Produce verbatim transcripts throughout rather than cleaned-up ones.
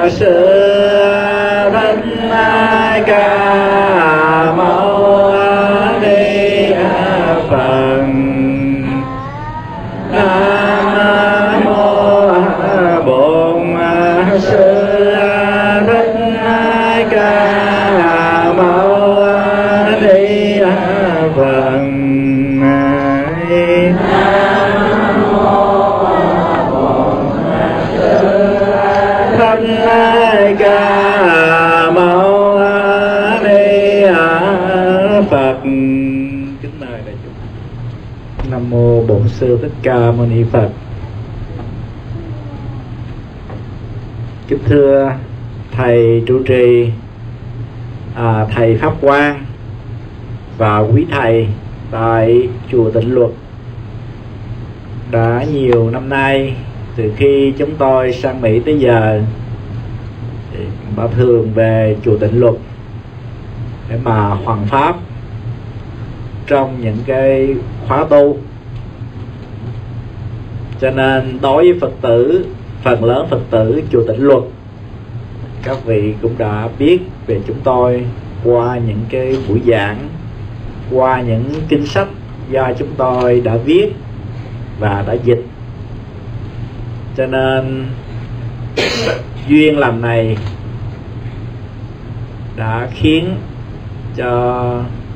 sư thích ca mâu ni Phật. Nam mô Bổn Sư Thích Ca Mâu Ni Phật. Nam mô Bổn Sư Thích Ca Mâu Ni Phật. Kính mời đại chúng. Nam mô Bổn Sư Thích Ca Mâu Ni Phật. Kính thưa thầy trụ trì, à, thầy Pháp Quang và quý thầy tại chùa Tịnh Luật. Đã nhiều năm nay từ khi chúng tôi sang Mỹ tới giờ, bà thường về chùa Tịnh Luật để mà hoằng pháp trong những cái khóa tu. Cho nên đối với Phật tử, phần lớn Phật tử chùa Tịnh Luật, các vị cũng đã biết về chúng tôi qua những cái buổi giảng, qua những kinh sách do chúng tôi đã viết và đã dịch. Cho nên duyên làm này đã khiến cho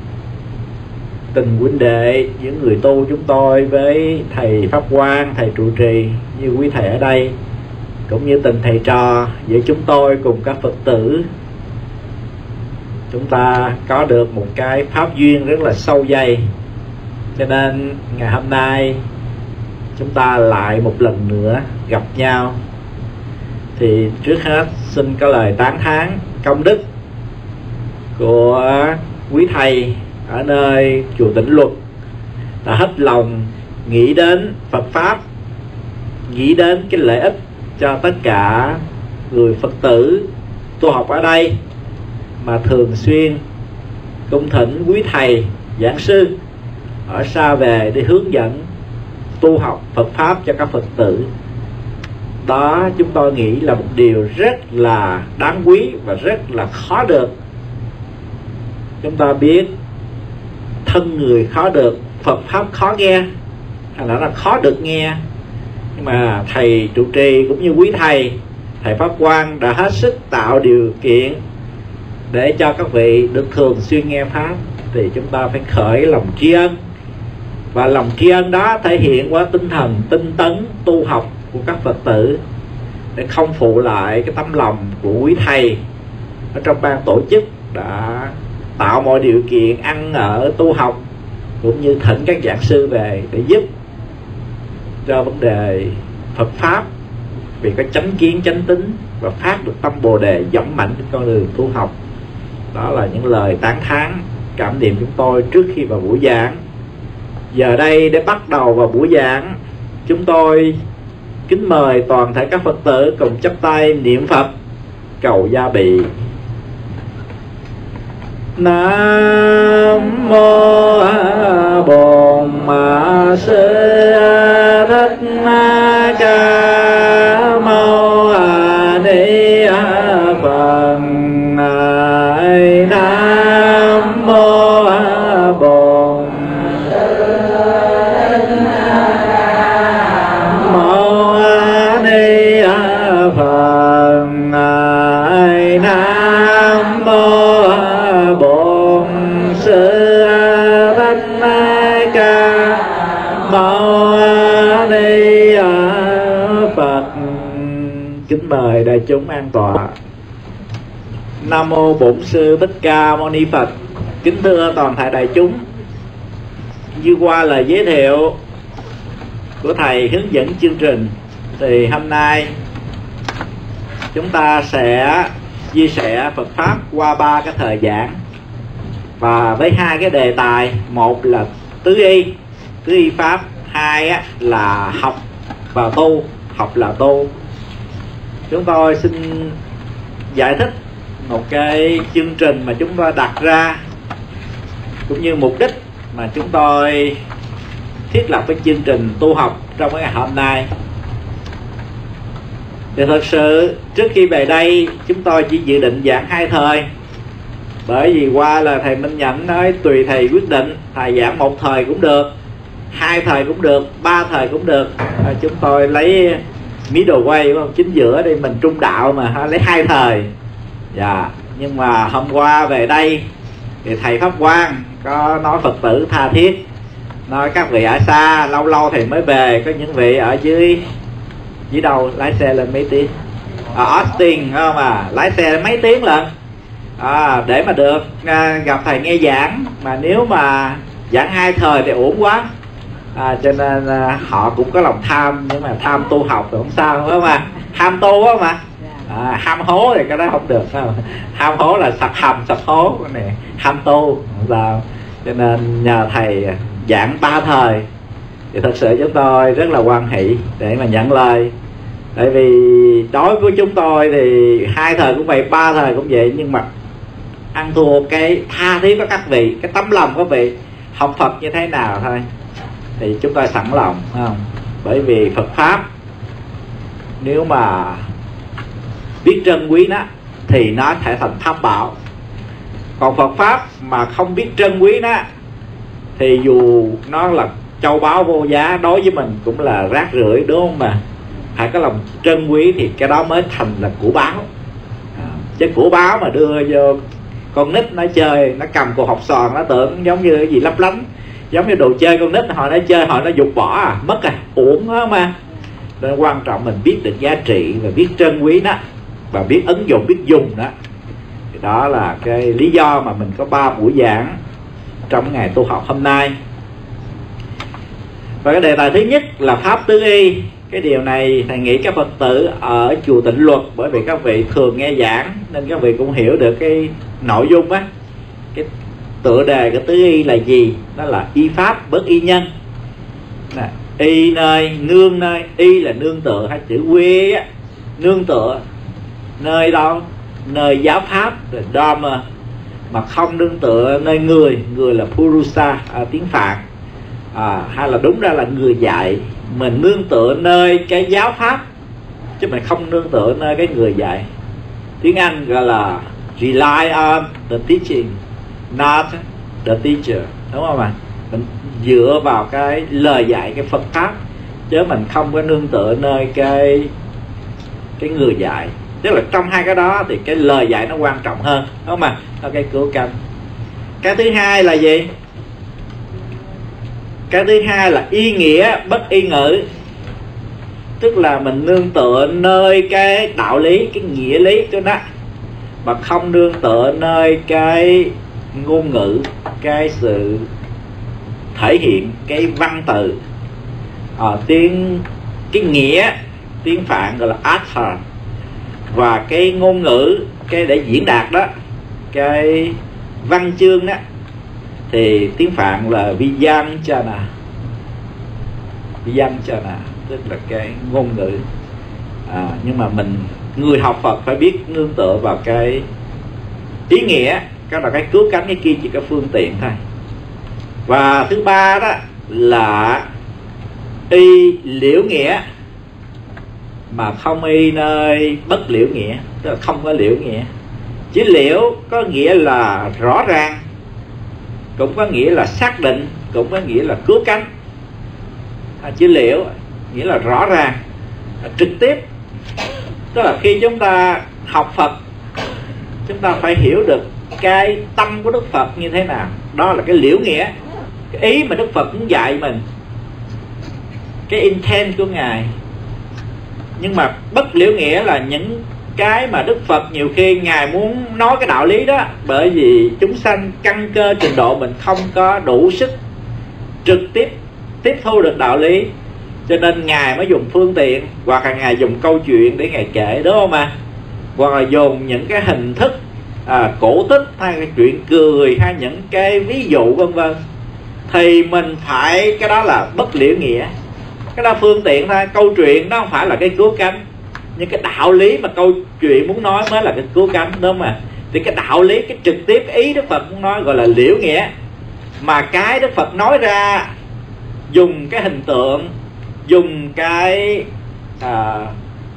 tình huynh đệ, những người tu chúng tôi với thầy Pháp Quang, thầy trụ trì như quý thầy ở đây, cũng như tình thầy trò giữa chúng tôi cùng các Phật tử, chúng ta có được một cái pháp duyên rất là sâu dày. Cho nên ngày hôm nay chúng ta lại một lần nữa gặp nhau. Thì trước hết xin có lời tán thán công đức của quý thầy ở nơi chùa Tịnh Luật đã hết lòng nghĩ đến Phật Pháp, nghĩ đến cái lợi ích cho tất cả người Phật tử tu học ở đây, mà thường xuyên cung thỉnh quý thầy giảng sư ở xa về để hướng dẫn tu học Phật Pháp cho các Phật tử. Đó chúng tôi nghĩ là một điều rất là đáng quý và rất là khó được. Chúng ta biết thân người khó được, Phật Pháp khó nghe, hay là nó khó được nghe. Nhưng mà thầy trụ trì cũng như quý thầy, thầy Pháp Quang đã hết sức tạo điều kiện để cho các vị được thường xuyên nghe Pháp. Thì chúng ta phải khởi lòng tri ân, và lòng tri ân đó thể hiện qua tinh thần tinh tấn tu học của các Phật tử, để không phụ lại cái tấm lòng của quý thầy ở trong ban tổ chức đã tạo mọi điều kiện ăn ở tu học, cũng như thỉnh các giảng sư về để giúp cho vấn đề Phật Pháp, vì có chánh kiến chánh tín và phát được tâm Bồ Đề dũng mạnh trên con đường tu học. Đó là những lời tán thán cảm niệm chúng tôi trước khi vào buổi giảng. Giờ đây để bắt đầu vào buổi giảng, chúng tôi kính mời toàn thể các Phật tử cùng chắp tay niệm Phật cầu gia bị. Nam mô Bổn Sư Thích Ca Mâu Ni Phật. Nam mô Bổn Sư Thích Ca Mâu Ni Phật. Nam mô Bổn Sư Thích Ca Mâu Ni Phật. Kính mời đại chúng an tọa. Nam mô Bổn Sư Thích Ca Mâu Ni Phật. Kính thưa toàn thể đại chúng, như qua lời giới thiệu của thầy hướng dẫn chương trình, thì hôm nay chúng ta sẽ chia sẻ Phật Pháp qua ba cái thời giảng, và với hai cái đề tài: một là tứ y, tứ y Pháp; hai á, là học và tu, học là tu. Chúng tôi xin giải thích một cái chương trình mà chúng tôi đặt ra, cũng như mục đích mà chúng tôi thiết lập cái chương trình tu học trong cái ngày hôm nay. Thì thật sự trước khi về đây chúng tôi chỉ dự định giảng hai thời, bởi vì qua là thầy Minh Nhẫn nói tùy thầy quyết định, thầy giảng một thời cũng được, hai thời cũng được, ba thời cũng được. À, chúng tôi lấy middle way, không, chính giữa đi, mình trung đạo mà ha, lấy hai thời. Dạ, nhưng mà hôm qua về đây thì thầy Pháp Quang có nói Phật tử tha thiết, nói các vị ở xa lâu lâu thì mới về, có những vị ở dưới dưới đâu lái xe lên mấy tiếng, ở Austin không à, lái xe mấy tiếng lận à, để mà được à, gặp thầy nghe giảng. Mà nếu mà giảng hai thời thì ổn quá à, cho nên à, họ cũng có lòng tham, nhưng mà tham tu học thì không sao, đúng không ạ? Ham tu á mà à, ham hố thì cái đó không được, không? Ham hố là sập hầm sập hố, cái này ham tu không sao. Cho nên nhờ thầy giảng ba thời thì thật sự chúng tôi rất là hoan hỷ để mà nhận lời. Tại vì đối với chúng tôi thì hai thời cũng vậy, ba thời cũng vậy, nhưng mà ăn thua cái tha thiết của các vị, cái tấm lòng của vị học Phật như thế nào thôi thì chúng tôi sẵn lòng, không? Bởi vì Phật Pháp nếu mà biết trân quý nó thì nó sẽ thành pháp bảo. Còn Phật Pháp mà không biết trân quý nó thì dù nó là châu báu vô giá, đối với mình cũng là rác rưởi, đúng không? Mà phải có lòng trân quý thì cái đó mới thành là của báo à, chứ của báo mà đưa vô con nít nó chơi, nó cầm cục học sòn, nó tưởng giống như cái gì lấp lánh, giống như đồ chơi con nít, họ nó chơi họ nó dục bỏ à, mất à, uổng đó mà. Nên quan trọng mình biết được giá trị và biết trân quý nó, và biết ứng dụng, biết dùng đó. Thì đó là cái lý do mà mình có ba buổi giảng trong ngày tu học hôm nay. Và cái đề tài thứ nhất là Pháp tứ y. Cái điều này thầy nghĩ các Phật tử ở chùa Tịnh Luật, bởi vì các vị thường nghe giảng nên các vị cũng hiểu được cái nội dung á. Cái tựa đề của tứ y là gì? Đó là y pháp bất y nhân. Nè, y nơi, nương nơi, y là nương tựa, hay chữ quy á, nương tựa. Nơi đâu? Nơi giáo pháp, là Dharma. Mà không nương tựa nơi người, người là Purusa, à, tiếng Phạn. À, hay là đúng ra là người dạy. Mình nương tựa nơi cái giáo pháp, chứ mình không nương tựa nơi cái người dạy. Tiếng Anh gọi là rely on the teaching, not the teacher, đúng không ạ? Mình dựa vào cái lời dạy, cái Phật Pháp, chứ mình không có nương tựa nơi cái cái người dạy. Tức là trong hai cái đó thì cái lời dạy nó quan trọng hơn, đúng không ạ? Đó, cái cứu cánh. Cái thứ hai là gì? Cái thứ hai là y nghĩa bất y ngữ. Tức là mình nương tựa nơi cái đạo lý, cái nghĩa lý của nó, mà không nương tựa nơi cái ngôn ngữ, cái sự thể hiện, cái văn từ. à, tiếng cái nghĩa tiếng Phạn gọi là artha, và cái ngôn ngữ, cái để diễn đạt đó, cái văn chương đó thì tiếng Phạn là Viyanchana. Viyanchana tức là cái ngôn ngữ. à, nhưng mà mình người học Phật phải biết nương tựa vào cái ý nghĩa, cái là cái cứu cánh, cái kia chỉ có phương tiện thôi. Và thứ ba đó là y liễu nghĩa, mà không y nơi bất liễu nghĩa, tức là không có liễu nghĩa. Chữ liễu có nghĩa là rõ ràng, cũng có nghĩa là xác định, cũng có nghĩa là cứu cánh. à, chữ liễu nghĩa là rõ ràng, là trực tiếp. Tức là khi chúng ta học Phật, chúng ta phải hiểu được cái tâm của Đức Phật như thế nào. Đó là cái liễu nghĩa, cái ý mà Đức Phật muốn dạy mình, cái intent của Ngài. Nhưng mà bất liễu nghĩa là những cái mà Đức Phật nhiều khi Ngài muốn nói cái đạo lý đó, bởi vì chúng sanh căn cơ trình độ mình không có đủ sức trực tiếp tiếp thu được đạo lý, cho nên Ngài mới dùng phương tiện, hoặc là Ngài dùng câu chuyện để Ngài kể, đúng không ạ? Hoặc là dùng những cái hình thức à, cổ tích, hay cái chuyện cười, hay những cái ví dụ vân vân. Thì mình phải, cái đó là bất liễu nghĩa, cái đó phương tiện thôi. Câu chuyện nó không phải là cái cứu cánh, nhưng cái đạo lý mà câu chuyện muốn nói mới là cái cứu cánh, đúng không ạ? Thì cái đạo lý, cái trực tiếp ý Đức Phật muốn nói gọi là liễu nghĩa. Mà cái Đức Phật nói ra dùng cái hình tượng, dùng cái à,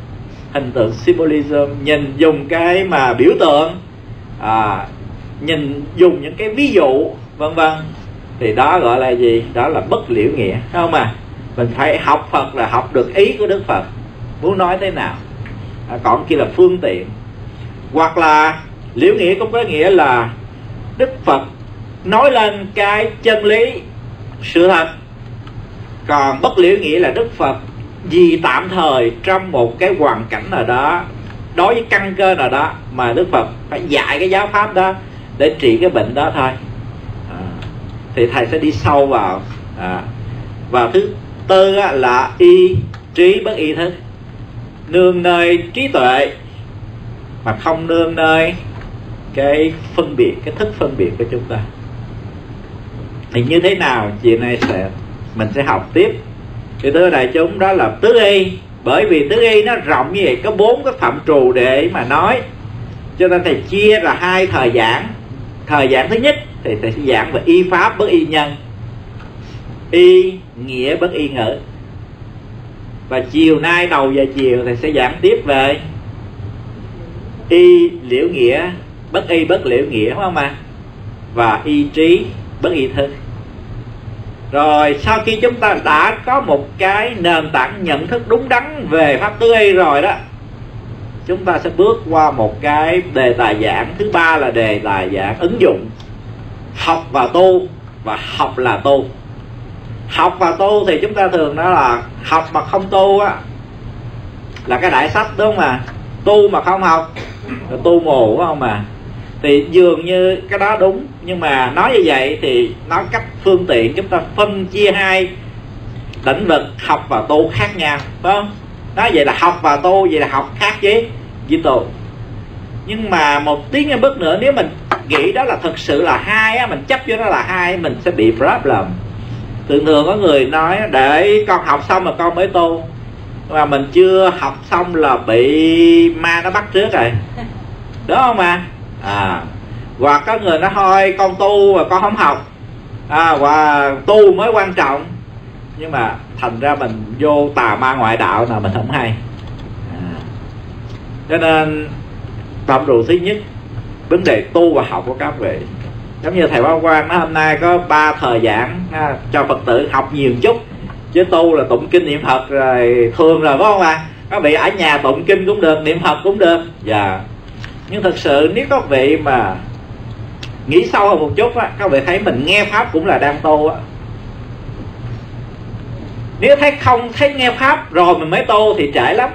hình tượng symbolism, nhìn dùng cái mà biểu tượng, à, nhìn dùng những cái ví dụ vân vân, thì đó gọi là gì? Đó là bất liễu nghĩa, phải không à? Mình phải học Phật là học được ý của Đức Phật muốn nói thế nào, à, còn kia là phương tiện. Hoặc là liễu nghĩa cũng có nghĩa là Đức Phật nói lên cái chân lý sự thật, còn bất liễu nghĩa là Đức Phật vì tạm thời trong một cái hoàn cảnh nào đó, đối với căn cơ nào đó mà Đức Phật phải dạy cái giáo pháp đó để trị cái bệnh đó thôi, à, thì thầy sẽ đi sâu vào. à, và thứ tư á, là y trí bất y thức, nương nơi trí tuệ mà không nương nơi cái phân biệt, cái thức phân biệt của chúng ta. Thì như thế nào chiều nay sẽ mình sẽ học tiếp. Thì thưa đại chúng, đó là tứ y. Bởi vì tứ y nó rộng như vậy, có bốn cái phạm trù để mà nói, cho nên thầy chia là hai thời giảng. Thời giảng thứ nhất thì thầy sẽ giảng về y pháp bất y nhân, y nghĩa bất y ngữ. Và chiều nay đầu giờ chiều thầy sẽ giảng tiếp về y liễu nghĩa bất y bất liễu nghĩa, đúng không ạ? Và y trí bất y thức. Rồi sau khi chúng ta đã có một cái nền tảng nhận thức đúng đắn về pháp tứ y rồi đó, chúng ta sẽ bước qua một cái đề tài giảng thứ ba, là đề tài giảng ứng dụng. Học và tu, và học là tu. Học và tu thì chúng ta thường nói là học mà không tu á là cái đại sách, đúng không ạ? Tu mà không học là tu mù, phải không mà? Thì dường như cái đó đúng, nhưng mà nói như vậy thì nói cách phương tiện chúng ta phân chia hai lĩnh vực học và tu khác nhau, phải không? Nói vậy là học và tu, vậy là học khác với với tu. Nhưng mà một tiếng bước nữa, nếu mình nghĩ đó là thực sự là hai á, mình chấp vô đó là hai, mình sẽ bị problem. Thường thường có người nói để con học xong mà con mới tu, mà mình chưa học xong là bị ma nó bắt trước rồi, đúng không mà? À, hoặc có người nói thôi con tu mà con không học, à, và tu mới quan trọng, nhưng mà thành ra mình vô tà ma ngoại đạo nào mình không hay. À, cho nên phạm trù thứ nhất, vấn đề tu và học của các vị. Giống như thầy Bảo Quang nói hôm nay có ba thời giảng, ha, cho Phật tử học nhiều chút, chứ tu là tụng kinh niệm Phật rồi thường rồi, phải không ạ? Các vị ở nhà tụng kinh cũng được, niệm Phật cũng được. Dạ. Nhưng thật sự nếu các vị mà nghĩ sâu hơn một chút á, các vị thấy mình nghe pháp cũng là đang tu á. Nếu thấy không thấy nghe pháp rồi mình mới tu thì trễ lắm.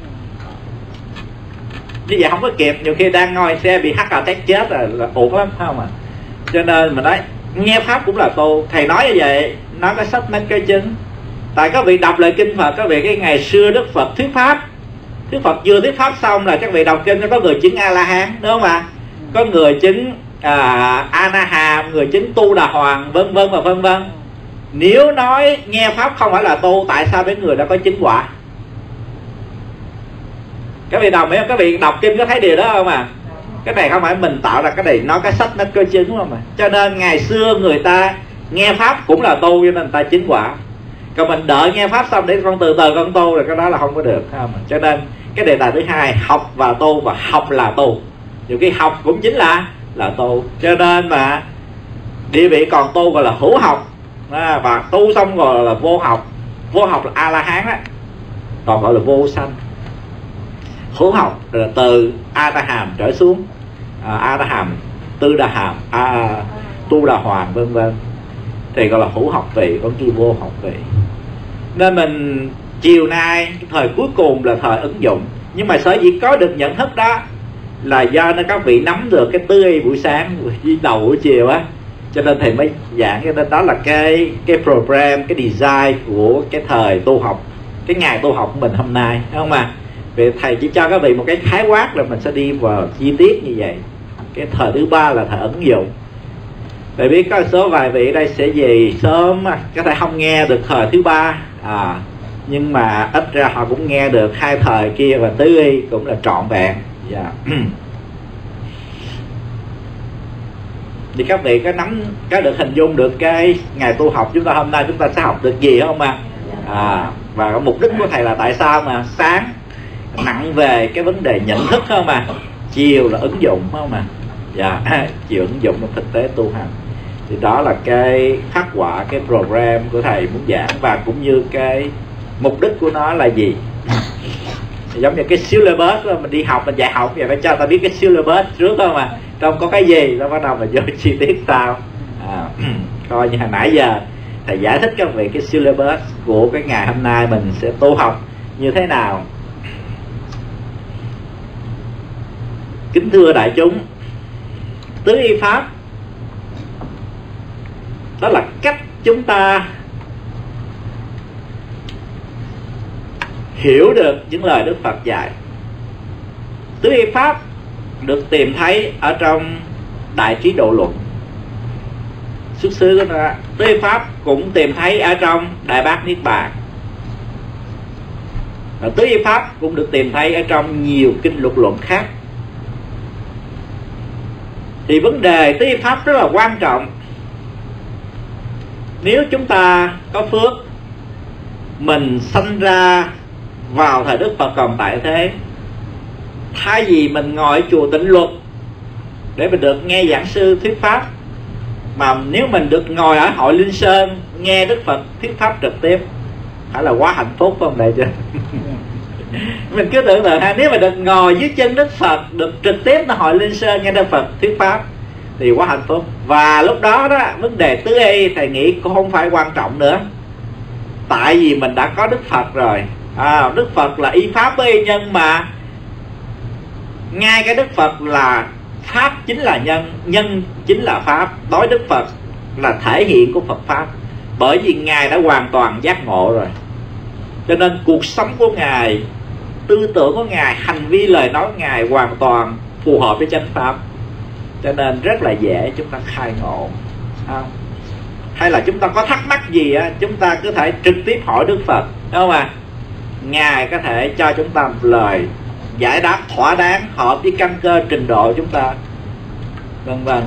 Như vậy không có kịp, nhiều khi đang ngồi xe bị hắt vào tét chết là, là ổn lắm, phải không ạ? Cho nên mình nói nghe pháp cũng là tu. Thầy nói như vậy, nói cái sách mấy cái chứng. Tại các vị đọc lại kinh Phật, các vị cái ngày xưa Đức Phật thuyết pháp, Đức Phật vừa thuyết pháp xong là các vị đọc kinh, nó có người chứng A La Hán, đúng không ạ? Có người chứng à, A Na Hàm, người chứng Tu Đà Hoàng, vân vân và vân vân. Nếu nói nghe pháp không phải là tu, tại sao mấy người đã có chứng quả? Các vị đọc mấy các vị đọc kinh có thấy điều đó không à? Cái này không phải mình tạo ra, cái này nói cái sách nó có chứng, đúng không ạ? Cho nên ngày xưa người ta nghe pháp cũng là tu, cho nên người ta chứng quả. Còn mình đợi nghe pháp xong để con từ từ con tu, rồi cái đó là không có được, không? Cho nên cái đề tài thứ hai, học và tu, và học là tu. Nhiều khi học cũng chính là là tu. Cho nên mà địa vị còn tu gọi là hữu học, à, và tu xong rồi là vô học. Vô học là A La Hán á, còn gọi là vô sanh. Hữu học là từ A Ta Hàm trở xuống, à, A Ta Hàm, Tư Đà Hàm, à, Tu Đà Hoàng, vân vân, thì gọi là hữu học vị, còn kia vô học vị. Nên mình chiều nay thời cuối cùng là thời ứng dụng. Nhưng mà sở dĩ có được nhận thức đó là do nên các vị nắm được cái tứ y buổi sáng với đầu buổi chiều á, cho nên thầy mới giảng. Cho nên đó là cái cái program, cái design của cái thời tu học, cái ngày tu học của mình hôm nay, đúng không ạ? Vì thầy chỉ cho các vị một cái khái quát là mình sẽ đi vào chi tiết như vậy. Cái thời thứ ba là thời ứng dụng. Thầy biết có số vài vị ở đây sẽ về sớm, có thể không nghe được thời thứ ba, à, nhưng mà ít ra họ cũng nghe được hai thời kia, và tứ y cũng là trọn vẹn. Yeah. Thì các vị có nắm, có được hình dung được cái ngày tu học chúng ta hôm nay chúng ta sẽ học được gì không ạ? À, và mục đích của thầy là tại sao mà sáng nặng về cái vấn đề nhận thức không mà, chiều là ứng dụng không mà. Dạ, chiều ứng dụng trong thực tế tu hành. Thì đó là cái phát họa cái program của thầy muốn giảng, và cũng như cái mục đích của nó là gì. Giống như cái syllabus đó, mình đi học mình dạy học vậy phải cho ta biết cái syllabus trước không mà, trong có cái gì nó bắt đầu mình vô chi tiết sau. À, coi như hồi nãy giờ thầy giải thích các vị cái syllabus của cái ngày hôm nay mình sẽ tu học như thế nào. Kính thưa đại chúng, tứ y pháp đó là cách chúng ta hiểu được những lời Đức Phật dạy. Tứ y pháp được tìm thấy ở trong Đại Trí Độ Luận, xuất xứ của nó. Tứ y pháp cũng tìm thấy ở trong Đại Bát Niết Bàn. Và tứ y pháp cũng được tìm thấy ở trong nhiều kinh luật luận khác. Thì vấn đề tứ y pháp rất là quan trọng. Nếu chúng ta có phước, mình sanh ra vào thời Đức Phật còn tại thế, thay vì mình ngồi ở chùa Tịnh Luật để mình được nghe giảng sư thuyết pháp, mà nếu mình được ngồi ở hội Linh Sơn nghe Đức Phật thuyết pháp trực tiếp, phải là quá hạnh phúc không đại chứ? Mình cứ tưởng tượng ha, nếu mà được ngồi dưới chân Đức Phật, được trực tiếp ở hội Linh Sơn nghe Đức Phật thuyết pháp thì quá hạnh phúc. Và lúc đó đó, vấn đề tứ y thầy nghĩ cũng không phải quan trọng nữa, tại vì mình đã có Đức Phật rồi. À, Đức Phật là y pháp với y nhân mà. Ngay cái Đức Phật là pháp chính là nhân, nhân chính là pháp. Đối Đức Phật là thể hiện của Phật pháp, bởi vì Ngài đã hoàn toàn giác ngộ rồi. Cho nên cuộc sống của Ngài, tư tưởng của Ngài, hành vi lời nói của Ngài hoàn toàn phù hợp với chánh pháp. Cho nên rất là dễ chúng ta khai ngộ. Không? Hay là chúng ta có thắc mắc gì á, chúng ta cứ thể trực tiếp hỏi Đức Phật, đúng không ạ? Ngài có thể cho chúng ta một lời giải đáp thỏa đáng, hợp với căn cơ trình độ chúng ta, vân vân.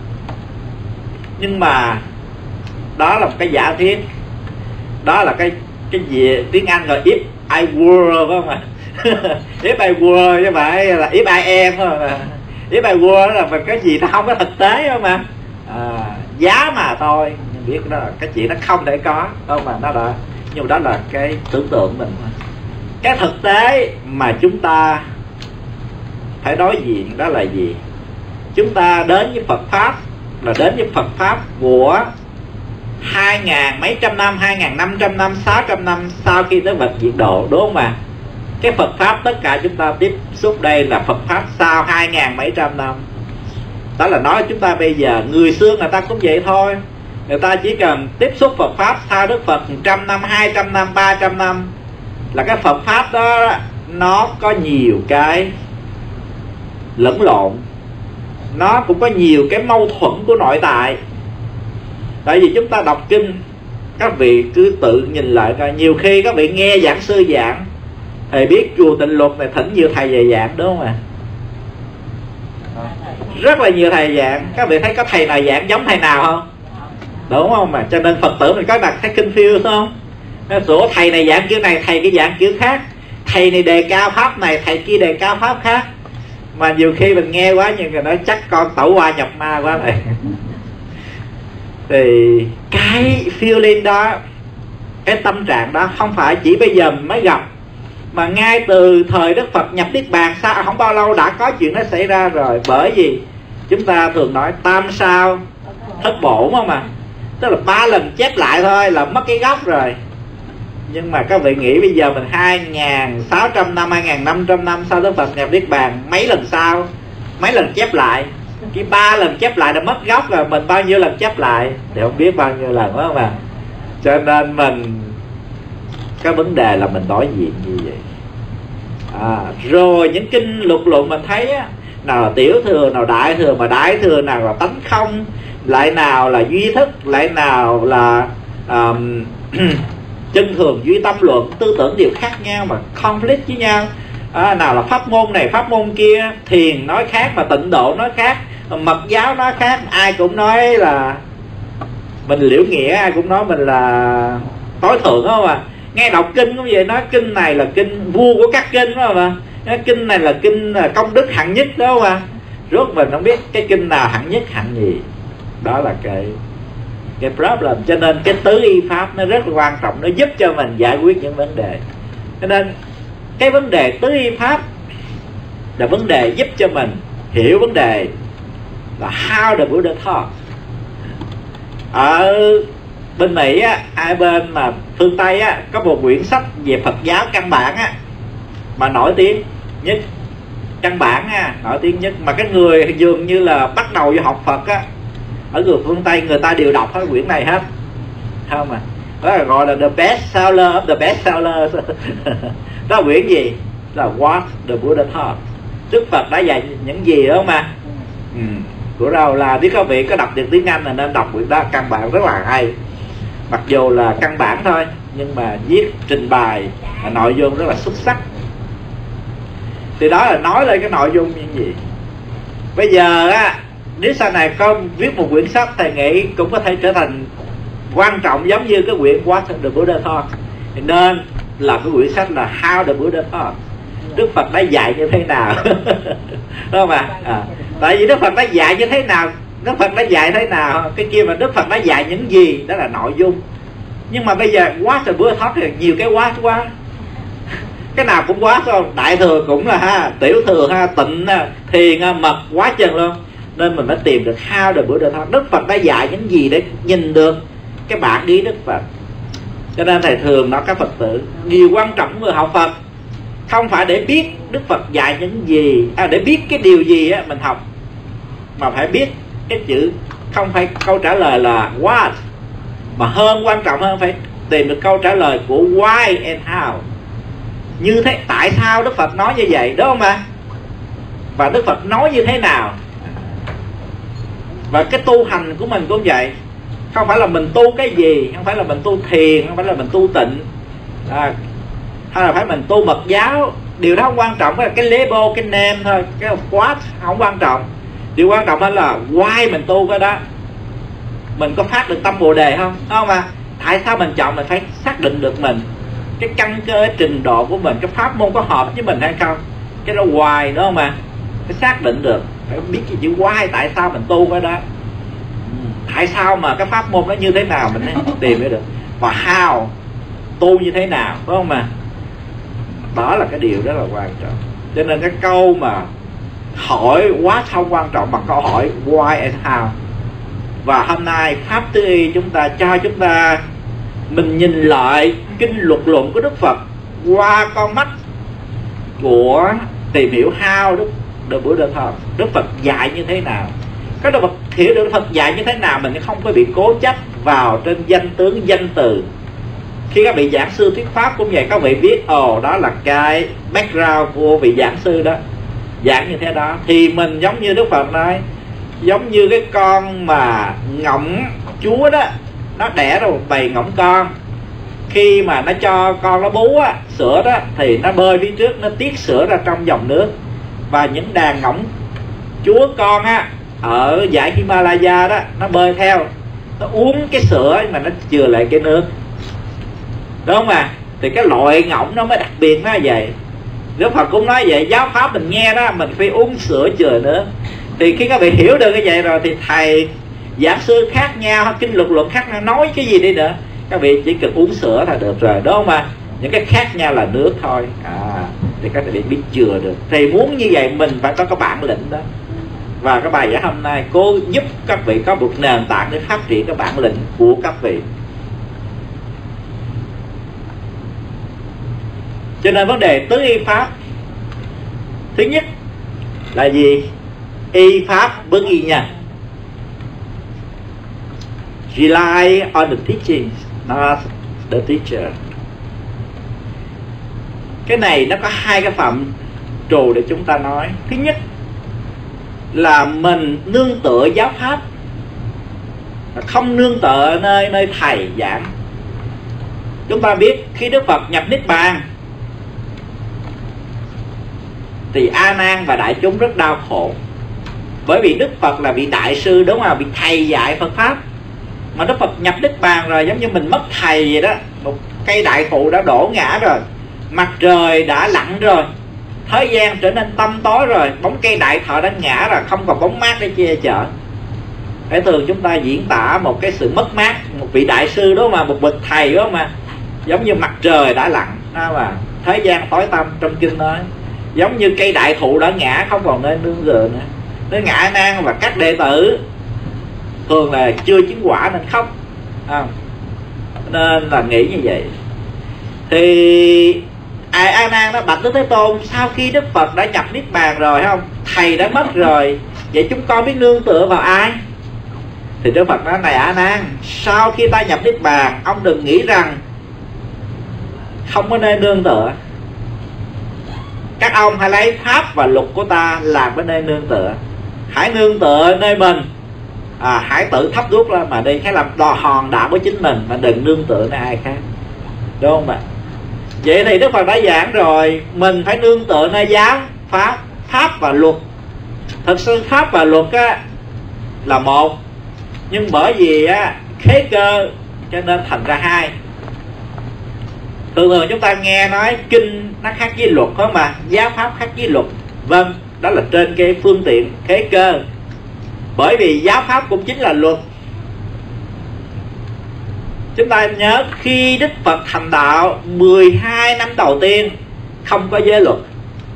Nhưng mà đó là một cái giả thiết, đó là cái cái gì tiếng Anh gọi if I were, phải không ạ? If I were chứ không phải là if I am, phải không ạ? If I were là mình cái gì nó không có thực tế, không ạ? À, giá mà thôi, nhưng biết đó là cái chuyện nó không thể có, không mà nó đã, nhưng đó là cái tưởng tượng mình. Cái thực tế mà chúng ta phải đối diện đó là gì? Chúng ta đến với Phật pháp là đến với Phật pháp của hai ngàn mấy trăm năm, hai ngàn năm trăm năm, sáu trăm năm sau khi tới vật diệt độ, đúng không ạ? Cái Phật pháp tất cả chúng ta tiếp xúc đây là Phật pháp sau hai ngàn mấy trăm năm. Đó là nói chúng ta bây giờ, người xưa người ta cũng vậy thôi. Người ta chỉ cần tiếp xúc Phật pháp sau Đức Phật một trăm năm, hai trăm năm, ba trăm năm, là cái Phật pháp đó nó có nhiều cái lẫn lộn, nó cũng có nhiều cái mâu thuẫn của nội tại. Tại vì chúng ta đọc kinh, các vị cứ tự nhìn lại coi, nhiều khi các vị nghe giảng sư giảng, thầy biết chùa Tịnh Luật này thỉnh nhiều thầy về giảng, đúng không ạ? Rất là nhiều thầy giảng, các vị thấy có thầy nào giảng giống thầy nào không? Đúng không mà? Cho nên Phật tử mình có đặt thấy kinh phiêu không? Số thầy này giảng kiểu này, thầy kia giảng kiểu khác, thầy này đề cao pháp này, thầy kia đề cao pháp khác. Mà nhiều khi mình nghe quá, nhưng người nói chắc con tẩu hoa nhập ma quá này. Thì cái feeling đó, cái tâm trạng đó không phải chỉ bây giờ mình mới gặp, mà ngay từ thời Đức Phật nhập Niết Bàn sao không bao lâu đã có chuyện đó xảy ra rồi. Bởi vì chúng ta thường nói tam sao thất bổn, không mà, tức là ba lần chép lại thôi là mất cái gốc rồi. Nhưng mà các vị nghĩ bây giờ mình hai ngàn sáu trăm năm, hai ngàn năm trăm năm sau Đức Phật nhập Niết Bàn, mấy lần sau, mấy lần chép lại, cái ba lần chép lại đã mất gốc rồi, mình bao nhiêu lần chép lại thì không biết bao nhiêu lần, phải không ạ? Cho nên mình, cái vấn đề là mình đối diện như vậy. À, rồi những kinh luật luận mình thấy á, nào là tiểu thừa, nào đại thừa, mà đại thừa nào là tánh không, lại nào là duy thức, lại nào là um, chân thường duy tâm luận, tư tưởng đều khác nhau mà conflict với nhau. À, nào là pháp môn này, pháp môn kia, thiền nói khác mà tịnh độ nói khác, mật giáo nói khác, ai cũng nói là mình liễu nghĩa, ai cũng nói mình là tối thượng, không à? Nghe đọc kinh cũng vậy, nói kinh này là kinh vua của các kinh đó mà, nói kinh này là kinh là công đức hạng nhất đó mà, rốt mình không biết cái kinh nào hạng nhất hạng nhì. Đó là cái cái problem. Cho nên cái tứ y pháp nó rất là quan trọng, nó giúp cho mình giải quyết những vấn đề. Cho nên cái vấn đề tứ y pháp là vấn đề giúp cho mình hiểu vấn đề là how the Buddha taught. Ở bên Mỹ á, hai bên mà phương Tây á, có một quyển sách về Phật giáo căn bản á, mà nổi tiếng nhất, căn bản á, nổi tiếng nhất, mà cái người dường như là bắt đầu vô học Phật á, ở người phương Tây người ta đều đọc cái quyển này hết, không mà đó là gọi là the best seller of the best sellers. Đó là quyển gì? Là What the Buddha taught. Đức Phật đã dạy những gì đó mà. Ừ. Của đâu là biết các vị có đọc được tiếng Anh là nên đọc quyển đó, căn bản rất là hay. Mặc dù là căn bản thôi, nhưng mà viết trình bày nội dung rất là xuất sắc. Thì đó là nói lên cái nội dung như gì. Bây giờ á, nếu sau này có viết một quyển sách, thầy nghĩ cũng có thể trở thành quan trọng giống như cái quyển What the Buddha taught. Thì nên là cái quyển sách là How the Buddha taught. Đức Phật đã dạy như thế nào. Đúng không ạ? À, tại vì Đức Phật đã dạy như thế nào, Đức Phật đã dạy thế nào, cái kia mà Đức Phật đã dạy những gì, đó là nội dung. Nhưng mà bây giờ quá trời bữa thoát thì nhiều cái quá quá, cái nào cũng quá không, đại thừa cũng là ha, tiểu thừa ha, tịnh ha, thiền ha, mật quá chừng luôn. Nên mình phải tìm được how the Buddha taught. Đức Phật đã dạy những gì để nhìn được cái bản ý Đức Phật. Cho nên thầy thường nói các Phật tử, điều quan trọng của người học Phật không phải để biết Đức Phật dạy những gì, à, để biết cái điều gì á mình học, mà phải biết cái chữ, không phải câu trả lời là what, mà hơn quan trọng hơn phải tìm được câu trả lời của why and how. Như thế, tại sao Đức Phật nói như vậy, đúng không ạ? Và Đức Phật nói như thế nào. Và cái tu hành của mình cũng vậy, không phải là mình tu cái gì, không phải là mình tu thiền, không phải là mình tu tịnh, à, hay là phải mình tu mật giáo. Điều đó không quan trọng, là cái label, cái name thôi, cái what không quan trọng. Điều quan trọng là why mình tu cái đó, mình có phát được tâm Bồ Đề không, đúng không ạ? Tại sao mình chọn, mình phải xác định được mình cái căn cơ, cái trình độ của mình, cái pháp môn có hợp với mình hay không, cái đó why, đúng không ạ? Phải xác định được, phải biết cái chữ why, tại sao mình tu cái đó, tại sao mà cái pháp môn nó như thế nào, mình tìm mới được. Và how, tu như thế nào, đúng không ạ? Đó là cái điều rất là quan trọng. Cho nên cái câu mà hỏi quá không quan trọng bằng câu hỏi why and how. Và hôm nay Pháp Tứ Y chúng ta cho chúng ta mình nhìn lại kinh luật luận của Đức Phật qua con mắt của tìm hiểu how Đức Đức Buddha taught, Đức Phật dạy như thế nào. Cái Đức Phật hiểu được Đức Phật dạy như thế nào, mình không có bị cố chấp vào trên danh tướng danh từ. Khi các vị giảng sư thuyết pháp cũng vậy, các vị biết ồ đó là cái background của vị giảng sư đó, giảng như thế đó, thì mình giống như Đức Phật nói, giống như cái con mà ngỗng chúa đó, nó đẻ ra một bầy ngỗng con. Khi mà nó cho con nó bú á, sữa đó, thì nó bơi phía trước, nó tiết sữa ra trong dòng nước. Và những đàn ngỗng chúa con á, ở dãy Himalaya đó, nó bơi theo, nó uống cái sữa mà nó chừa lại cái nước, đúng không à? Thì cái loại ngỗng nó mới đặc biệt nó vậy. Đức Phật cũng nói vậy, giáo pháp mình nghe đó, mình phải uống sữa chừa nước. Thì khi các vị hiểu được cái vậy rồi, thì thầy giảng sư khác nhau, kinh luật luận khác nhau, nói cái gì đi nữa, các vị chỉ cần uống sữa là được rồi, đúng không à? Những cái khác nhau là nước thôi, à, thì các vị biết chừa được. Thì muốn như vậy mình phải có cái bản lĩnh đó. Và cái bài giảng hôm nay cố giúp các vị có một nền tảng để phát triển cái bản lĩnh của các vị. Cho nên vấn đề tứ y pháp, thứ nhất là gì? Y pháp bước y nha. Rely on the teachings, not the teacher. Cái này nó có hai cái phạm trù để chúng ta nói. Thứ nhất là mình nương tựa giáo pháp, không nương tựa nơi nơi thầy giảng. Chúng ta biết khi Đức Phật nhập Niết Bàn thì A Nan và đại chúng rất đau khổ, bởi vì Đức Phật là vị đại sư, đúng không? Vị thầy dạy Phật pháp. Mà Đức Phật nhập Niết Bàn rồi giống như mình mất thầy vậy đó, một cây đại thụ đã đổ ngã rồi, mặt trời đã lặn rồi, thế gian trở nên tăm tối rồi, bóng cây đại thọ đã ngã rồi, không còn bóng mát để che chở. Để thường chúng ta diễn tả một cái sự mất mát, một vị đại sư đó mà, một bậc thầy đó mà, giống như mặt trời đã lặn đó mà, thế gian tối tăm. Trong kinh nói giống như cây đại thụ đã ngã, không còn nơi nương tựa nữa, nó ngã nan. Và các đệ tử thường là chưa chứng quả nên khóc, à, nên là nghĩ như vậy. Thì ai A Nan đó bạch Đức Thế Tôn, sau khi Đức Phật đã nhập niết bàn rồi không, thầy đã mất rồi, vậy chúng con biết nương tựa vào ai? Thì Đức Phật nói, này A Nan, sau khi ta nhập niết bàn, ông đừng nghĩ rằng không có nơi nương tựa. Các ông hãy lấy pháp và luật của ta làm cái nơi nương tựa, hãy nương tựa nơi mình, à, hãy tự thắp đuốc lên mà đi, hãy làm đò hòn đạo của chính mình, mà đừng nương tựa nơi ai khác, đúng không ạ? Vậy thì Đức Phật đã giảng rồi, mình phải nương tựa nơi giáo pháp, pháp và luật. Thật sự pháp và luật á, là một, nhưng bởi vì á, khế cơ cho nên thành ra hai. Thường thường chúng ta nghe nói kinh nó khác với luật thôi mà, giáo pháp khác với luật. Vâng, đó là trên cái phương tiện khế cơ. Bởi vì giáo pháp cũng chính là luật. Chúng ta nhớ khi Đức Phật thành đạo mười hai năm đầu tiên không có giới luật.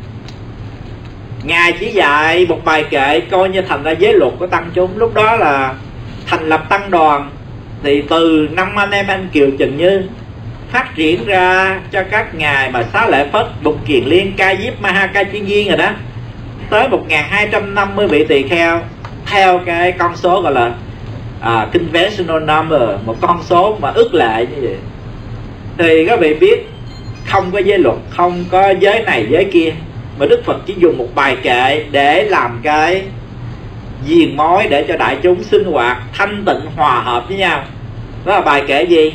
Ngài chỉ dạy một bài kệ coi như thành ra giới luật của tăng chúng. Lúc đó là thành lập tăng đoàn, thì từ năm anh em anh Kiều Trần Như phát triển ra cho các ngài mà Xá Lợi Phất, Bục Kiền Liên, Ca Diếp, Ma Ha Ca Chiên Viên rồi đó, tới một nghìn hai trăm năm mươi vị tỳ kheo, theo cái con số gọi là à, conventional number, một con số mà ước lệ như vậy. Thì các vị biết không có giới luật, không có giới này giới kia, mà Đức Phật chỉ dùng một bài kệ để làm cái diền mối để cho đại chúng sinh hoạt thanh tịnh hòa hợp với nhau. Đó là bài kệ gì?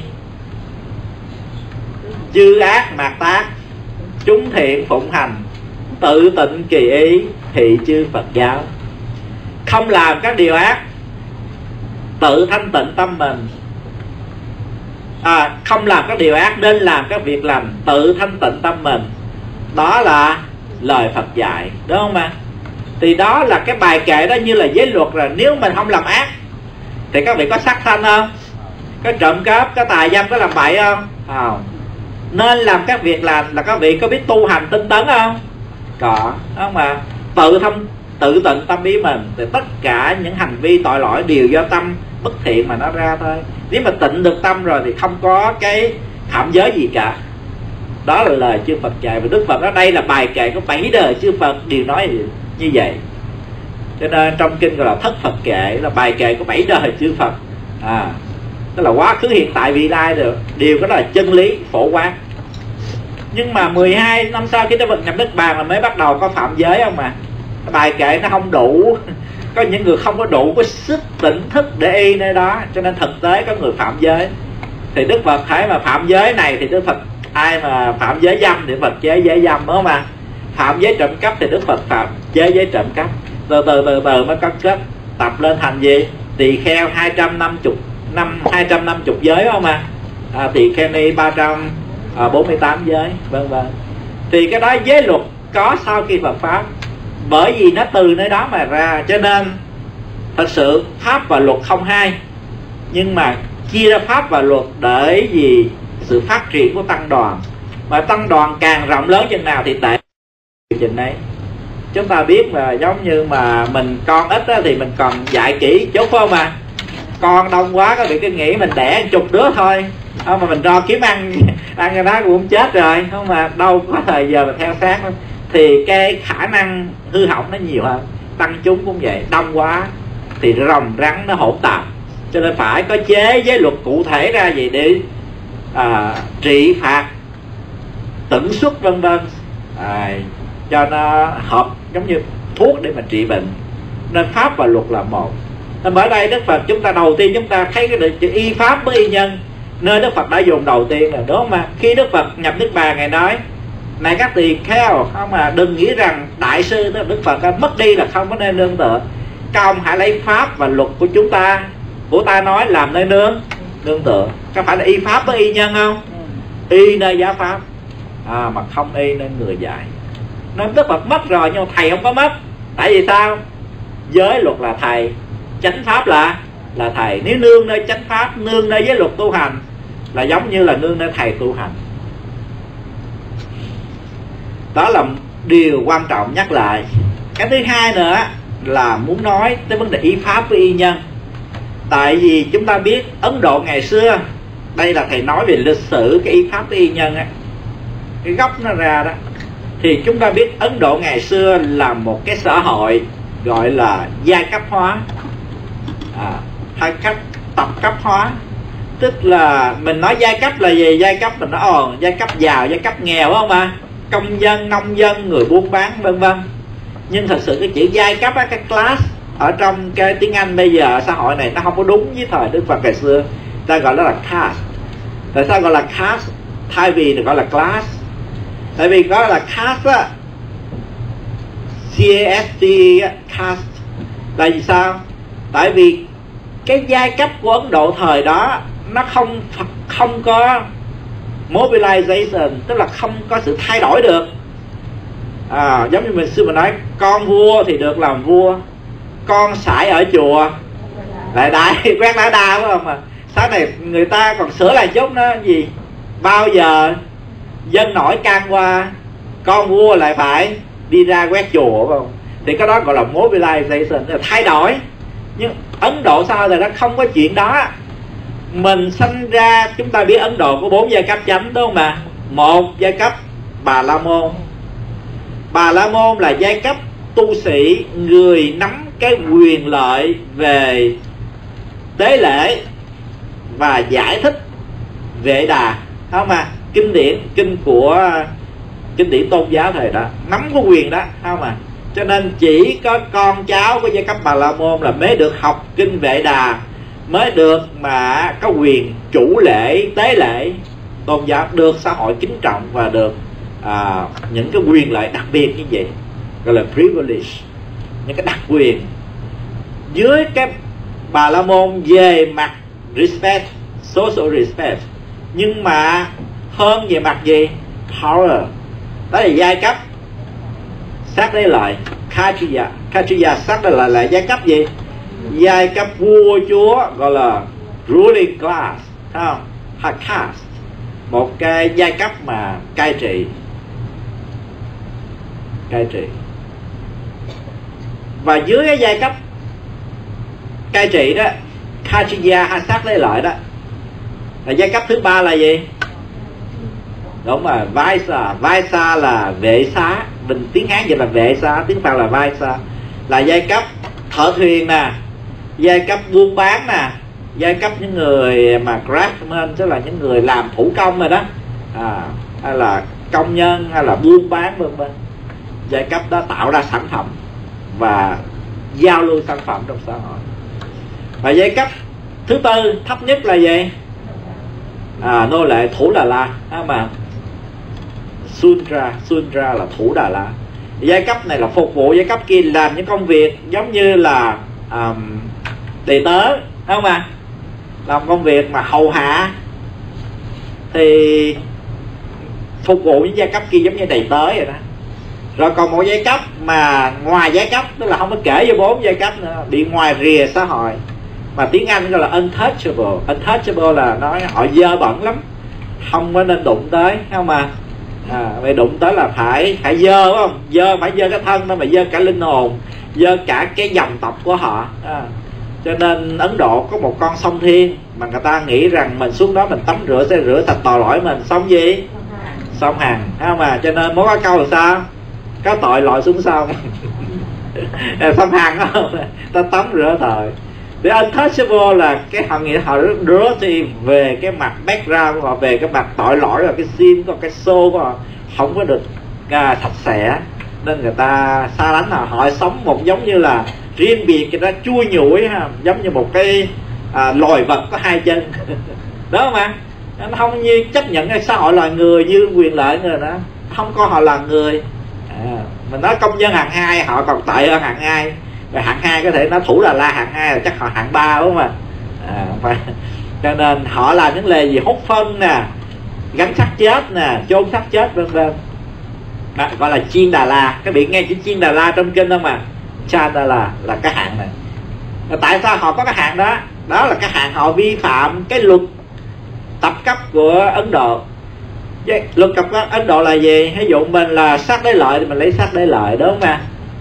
Chư ác mạt tác, chúng thiện phụng hành, tự tịnh kỳ ý, thị chư Phật giáo. Không làm các điều ác, tự thanh tịnh tâm mình. À, không làm các điều ác, nên làm các việc lành, tự thanh tịnh tâm mình. Đó là lời Phật dạy, đúng không ạ? Thì đó là cái bài kệ đó như là giới luật rồi. Nếu mình không làm ác thì các vị có sát sanh không? Có trộm cắp, có tà dâm, có làm bậy không? Không. Nên làm các việc lành là các vị có biết tu hành tinh tấn không? Có, đúng không ạ? Tự thâm, tự tịnh tâm ý mình, thì tất cả những hành vi tội lỗi đều do tâm bất thiện mà nó ra thôi. Nếu mà tịnh được tâm rồi thì không có cái phạm giới gì cả. Đó là lời chư Phật dạy. Và Đức Phật ở đây là bài kệ của bảy đời chư Phật đều nói như vậy. Cho nên trong kinh gọi là thất Phật kệ, là bài kệ của bảy đời chư Phật. À, tức là quá khứ hiện tại vị lai được, đều có là chân lý phổ quát. Nhưng mà mười hai năm sau khi Đức Phật nhập Niết Bàn là mới bắt đầu có phạm giới không mà. Bài kệ nó không đủ. Có những người không có đủ có sức tỉnh thức để y nơi đó, cho nên thực tế có người phạm giới. Thì Đức Phật thấy mà phạm giới này thì Đức Phật, ai mà phạm giới dâm thì Đức Phật chế giới dâm, đúng không ạ? Phạm giới trộm cắp thì Đức Phật phạm chế giới trộm cắp. Từ từ từ từ mới có kết tập lên thành gì? Tỳ kheo hai trăm năm mươi năm, hai trăm năm mươi giới, đúng không ạ? À, tỳ kheo ni ba trăm bốn mươi tám giới, vân vân. Thì cái đó giới luật có sau khi Phật pháp, bởi vì nó từ nơi đó mà ra. Cho nên thật sự pháp và luật không hai, nhưng mà chia ra pháp và luật để vì sự phát triển của tăng đoàn. Mà tăng đoàn càng rộng lớn chừng nào thì tệ chừng đấy. Chúng ta biết là giống như mà mình con ít á, thì mình còn dạy kỹ chút, phải không ạ? Con đông quá các vị cứ nghĩ mình đẻ một chục đứa thôi, không mà mình lo kiếm ăn ăn cái đó cũng chết rồi, không mà đâu có thời giờ mà theo sát đâu. Thì cái khả năng hư hỏng nó nhiều hơn. Tăng chúng cũng vậy, đông quá thì rồng rắn nó hỗn tạp, cho nên phải có chế giới luật cụ thể ra vậy để à, trị phạt tẩn xuất vân vân, à, cho nó hợp, giống như thuốc để mà trị bệnh. Nên pháp và luật là một. Nên bởi đây Đức Phật chúng ta đầu tiên chúng ta thấy cái chữ y pháp với y nhân, nơi Đức Phật đã dùng đầu tiên là đúng mà. Khi Đức Phật nhập Niết Bàn, Ngài nói này các tỳ kheo, không mà đừng nghĩ rằng đại sư đó Đức Phật mất đi là không có nơi nương tựa. Các ông hãy lấy pháp và luật của chúng ta, của ta nói làm nơi nương nương tựa. Có phải là y pháp với y nhân không? y nơi giáo pháp, à, mà không y nơi người dạy. Nên Đức Phật mất rồi nhưng mà thầy không có mất. Tại vì sao? Giới luật là thầy, chánh pháp là là thầy. Nếu nương nơi chánh pháp, nương nơi giới luật tu hành là giống như là nương nơi thầy tu hành. Đó là điều quan trọng nhắc lại. Cái thứ hai nữa là muốn nói tới vấn đề y pháp với y nhân. Tại vì chúng ta biết Ấn Độ ngày xưa, đây là thầy nói về lịch sử cái y pháp với y nhân á, cái gốc nó ra đó, thì chúng ta biết Ấn Độ ngày xưa là một cái xã hội gọi là giai cấp hóa, à, hay cấp tập cấp hóa. Tức là mình nói giai cấp là gì? Giai cấp mình nói ồ, giai cấp giàu, giai cấp nghèo, phải không ạ? Công dân, nông dân, người buôn bán, vân vân. Nhưng thật sự cái chữ giai cấp á, cái class ở trong cái tiếng Anh bây giờ xã hội này nó không có đúng với thời Đức Phật ngày xưa. Ta gọi nó là caste. Tại sao gọi là caste thay vì được gọi là class? Tại vì gọi là caste á, C A S T, caste là vì sao? Tại vì cái giai cấp của Ấn Độ thời đó nó không không có mobilization, tức là không có sự thay đổi được. À, giống như mình xưa mình nói con vua thì được làm vua, con sải ở chùa lại đại quét lá đa, phải không? Mà sau này người ta còn sửa lại chút nó gì, bao giờ dân nổi can qua con vua lại phải đi ra quét chùa, phải không? Thì cái đó gọi là mobilization, là thay đổi. Nhưng Ấn Độ sao thì nó không có chuyện đó. Mình sinh ra, chúng ta biết Ấn Độ có bốn giai cấp chánh, đúng không ạ? Một giai cấp Bà La Môn. Bà La Môn là giai cấp tu sĩ, người nắm cái quyền lợi về tế lễ và giải thích Vệ Đà, không à? Kinh điển, kinh của kinh điển tôn giáo thời đó, nắm cái quyền đó, không à? Cho nên chỉ có con cháu của giai cấp Bà La Môn là mới được học kinh Vệ Đà, mới được mà có quyền chủ lễ, tế lễ tôn giáo, được xã hội kính trọng và được à, những cái quyền lợi đặc biệt như vậy, gọi là privilege, những cái đặc quyền. Dưới cái Bà La Môn về mặt respect, social respect, nhưng mà hơn về mặt gì? Power. Đó là giai cấp sát lấy lại Kshatriya. Kshatriya sát lấy lại là giai cấp gì? Giai cấp vua chúa, gọi là ruling class, không? Hay caste, một cái giai cấp mà cai trị, cai trị. Và dưới cái giai cấp cai trị đó, Kshatriya hay sát lấy lại đó, là giai cấp thứ ba là gì? Đúng rồi, Vaisa. Vaisa là vệ xá, mình tiếng Hán vậy là vệ xá, tiếng Phạn là Vaisa, là giai cấp thợ thuyền nè, giai cấp buôn bán nè, giai cấp những người mà craftsman, tức là những người làm thủ công rồi đó, à, hay là công nhân, hay là buôn bán vân vân. Giai cấp đó tạo ra sản phẩm và giao lưu sản phẩm trong xã hội. Và giai cấp thứ tư thấp nhất là gì? À, nô lệ thủ Đà La, à, mà Sundra, Sundra là thủ Đà La. Giai cấp này là phục vụ giai cấp kia, làm những công việc giống như là um, đầy tớ, đúng không ạ? À? Làm công việc mà hầu hạ, thì phục vụ những giai cấp kia giống như đầy tớ vậy đó. Rồi còn một giai cấp mà ngoài giai cấp, tức là không có kể vô bốn giai cấp nữa, bị ngoài rìa xã hội, mà tiếng Anh gọi là untouchable. Untouchable là nói họ dơ bẩn lắm, không có nên đụng tới, không mà à, vậy đụng tới là phải phải dơ, phải không? Dơ phải dơ cái thân thôi, mà dơ cả linh hồn, dơ cả cái dòng tộc của họ. À, cho nên Ấn Độ có một con sông Thiên mà người ta nghĩ rằng mình xuống đó mình tắm rửa sẽ rửa sạch tội lỗi mình. Sông gì? Sông Hằng, thấy không à? Cho nên mỗi có câu là sao? Có tội lội xuống sông. Sông Hằng không? Ta tắm rửa tội. Thì untouchable là cái họ nghĩ họ rất dirty về cái mặt background của họ, về cái mặt tội lỗi và cái sin của cái soul của họ không có được à, sạch sẽ, nên người ta xa lánh họ. Họ sống một giống như là riêng biệt, người ta chui nhủi ha, giống như một cái à, loài vật có hai chân. Đó không ạ? Nó không như chấp nhận cái xã hội loài người như quyền lợi người đó, không có họ là người. À, mình nói công nhân hạng hai họ còn tệ hơn hạng hai. Rồi hạng hai có thể nó thủ Đà La, hạng hai là chắc họ hạng ba, đúng không ạ? À, phải. Cho nên họ làm những nghề gì hút phân nè, gắn xác chết nè, chôn xác chết vân vân, gọi là Chiên Đà La. Các vị nghe chữ Chiên Đà La trong kinh không à? Cha Đà La là cái hạng này. Tại sao họ có cái hạng đó? Đó là cái hạng họ vi phạm cái luật tập cấp của Ấn Độ. Luật tập cấp Ấn Độ là gì? Ví dụ mình là sát đế lợi thì mình lấy sát đế lợi, đúng không ạ?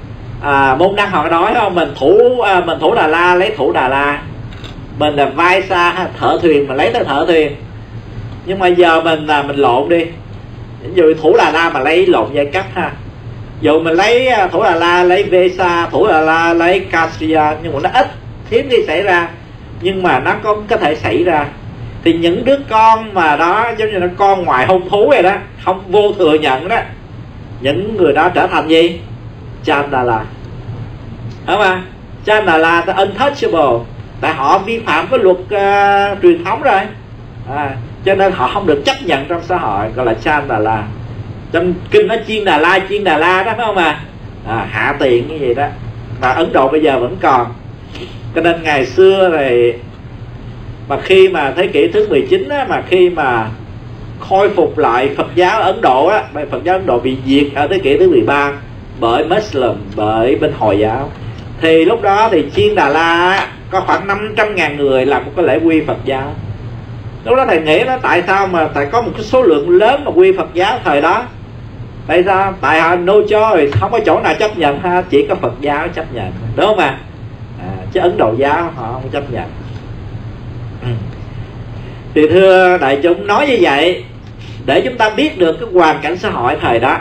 À, môn đăng họ nói không, mình thủ à, mình thủ Đà La lấy thủ Đà La, mình là vai xa thợ thuyền mình lấy tới thợ thuyền. Nhưng mà giờ mình là mình lộn đi, ví dụ thủ Đà La mà lấy lộn giai cấp ha, dù mình lấy thủ Đà La lấy Vesa, thủ Đà La lấy Cassia, nhưng mà nó ít hiếm khi xảy ra, nhưng mà nó có có thể xảy ra. Thì những đứa con mà đó giống như nó con ngoài hôn thú vậy đó, không vô thừa nhận đó, những người đó trở thành gì? Chandala, đúng không? Chandala là untouchable, tại họ vi phạm cái luật uh, truyền thống rồi, à, cho nên họ không được chấp nhận trong xã hội, gọi là Chandala. Trong kinh nó Chiên Đà La, Chiên Đà La đó, phải không à? À, hạ tiện như vậy đó, mà Ấn Độ bây giờ vẫn còn. Cho nên ngày xưa rồi, mà khi mà thế kỷ thứ mười chín á, mà khi mà khôi phục lại Phật giáo Ấn Độ á, Phật giáo Ấn Độ bị diệt ở thế kỷ thứ mười ba bởi Muslim, bởi bên Hồi giáo, thì lúc đó thì Chiên Đà La có khoảng năm trăm ngàn người làm một cái lễ quy Phật giáo. Lúc đó thầy nghĩ đó, tại sao mà tại có một cái số lượng lớn mà quy Phật giáo thời đó? Tại sao? Tại họ no choice, không có chỗ nào chấp nhận ha, chỉ có Phật giáo chấp nhận, đúng không ạ? À, chứ Ấn Độ giáo họ không chấp nhận. Ừ. Thì thưa đại chúng, nói như vậy để chúng ta biết được cái hoàn cảnh xã hội thời đó.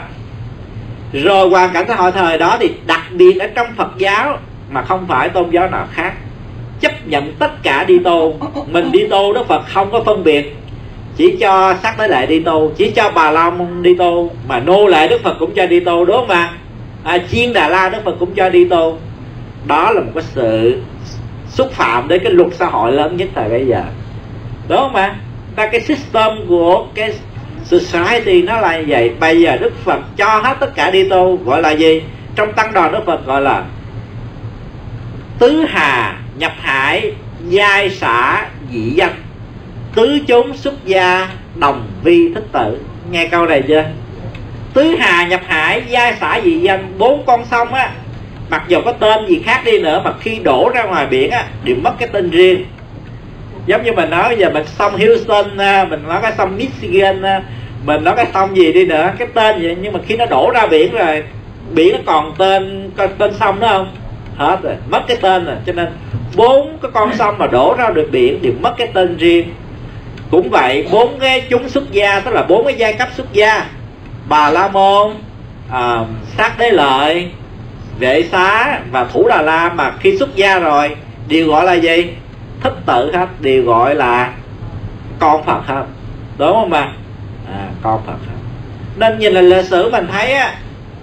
Rồi hoàn cảnh xã hội thời đó thì đặc biệt ở trong Phật giáo mà không phải tôn giáo nào khác, chấp nhận tất cả đi tô. Mình đi tô Đức Phật không có phân biệt, chỉ cho sắc đế lệ đi tô, chỉ cho Bà La Môn đi tô, mà nô lệ Đức Phật cũng cho đi tô, đúng không ạ? À, Chiên Đà La Đức Phật cũng cho đi tô. Đó là một cái sự xúc phạm đến cái luật xã hội lớn nhất thời bây giờ, đúng không ạ? Ta cái system của cái society nó là như vậy. Bây giờ Đức Phật cho hết tất cả đi tô, gọi là gì? Trong tăng đoàn Đức Phật gọi là tứ hà nhập hải, giai xã dị danh, tứ chúng xuất gia, đồng vi thích tử. Nghe câu này chưa? Tứ hà nhập hải, giai xã dị danh, bốn con sông á, mặc dù có tên gì khác đi nữa mà khi đổ ra ngoài biển á đều mất cái tên riêng. Giống như mình nói giờ mình sông Houston, mình nói cái sông Michigan, mình nói cái sông gì đi nữa, cái tên vậy, nhưng mà khi nó đổ ra biển rồi, biển nó còn tên còn tên sông đó không? Hết rồi, mất cái tên rồi. Cho nên bốn cái con sông mà đổ ra được biển đều mất cái tên riêng. Cũng vậy, bốn cái chúng xuất gia, tức là bốn cái giai cấp xuất gia: Bà La Môn, à, Sát Đế Lợi, Vệ Xá và Thủ Đà La, mà khi xuất gia rồi đều gọi là gì? Thích tự hết, đều gọi là con Phật hết, đúng không ạ? À, con Phật hết. Nên nhìn là lịch sử mình thấy á,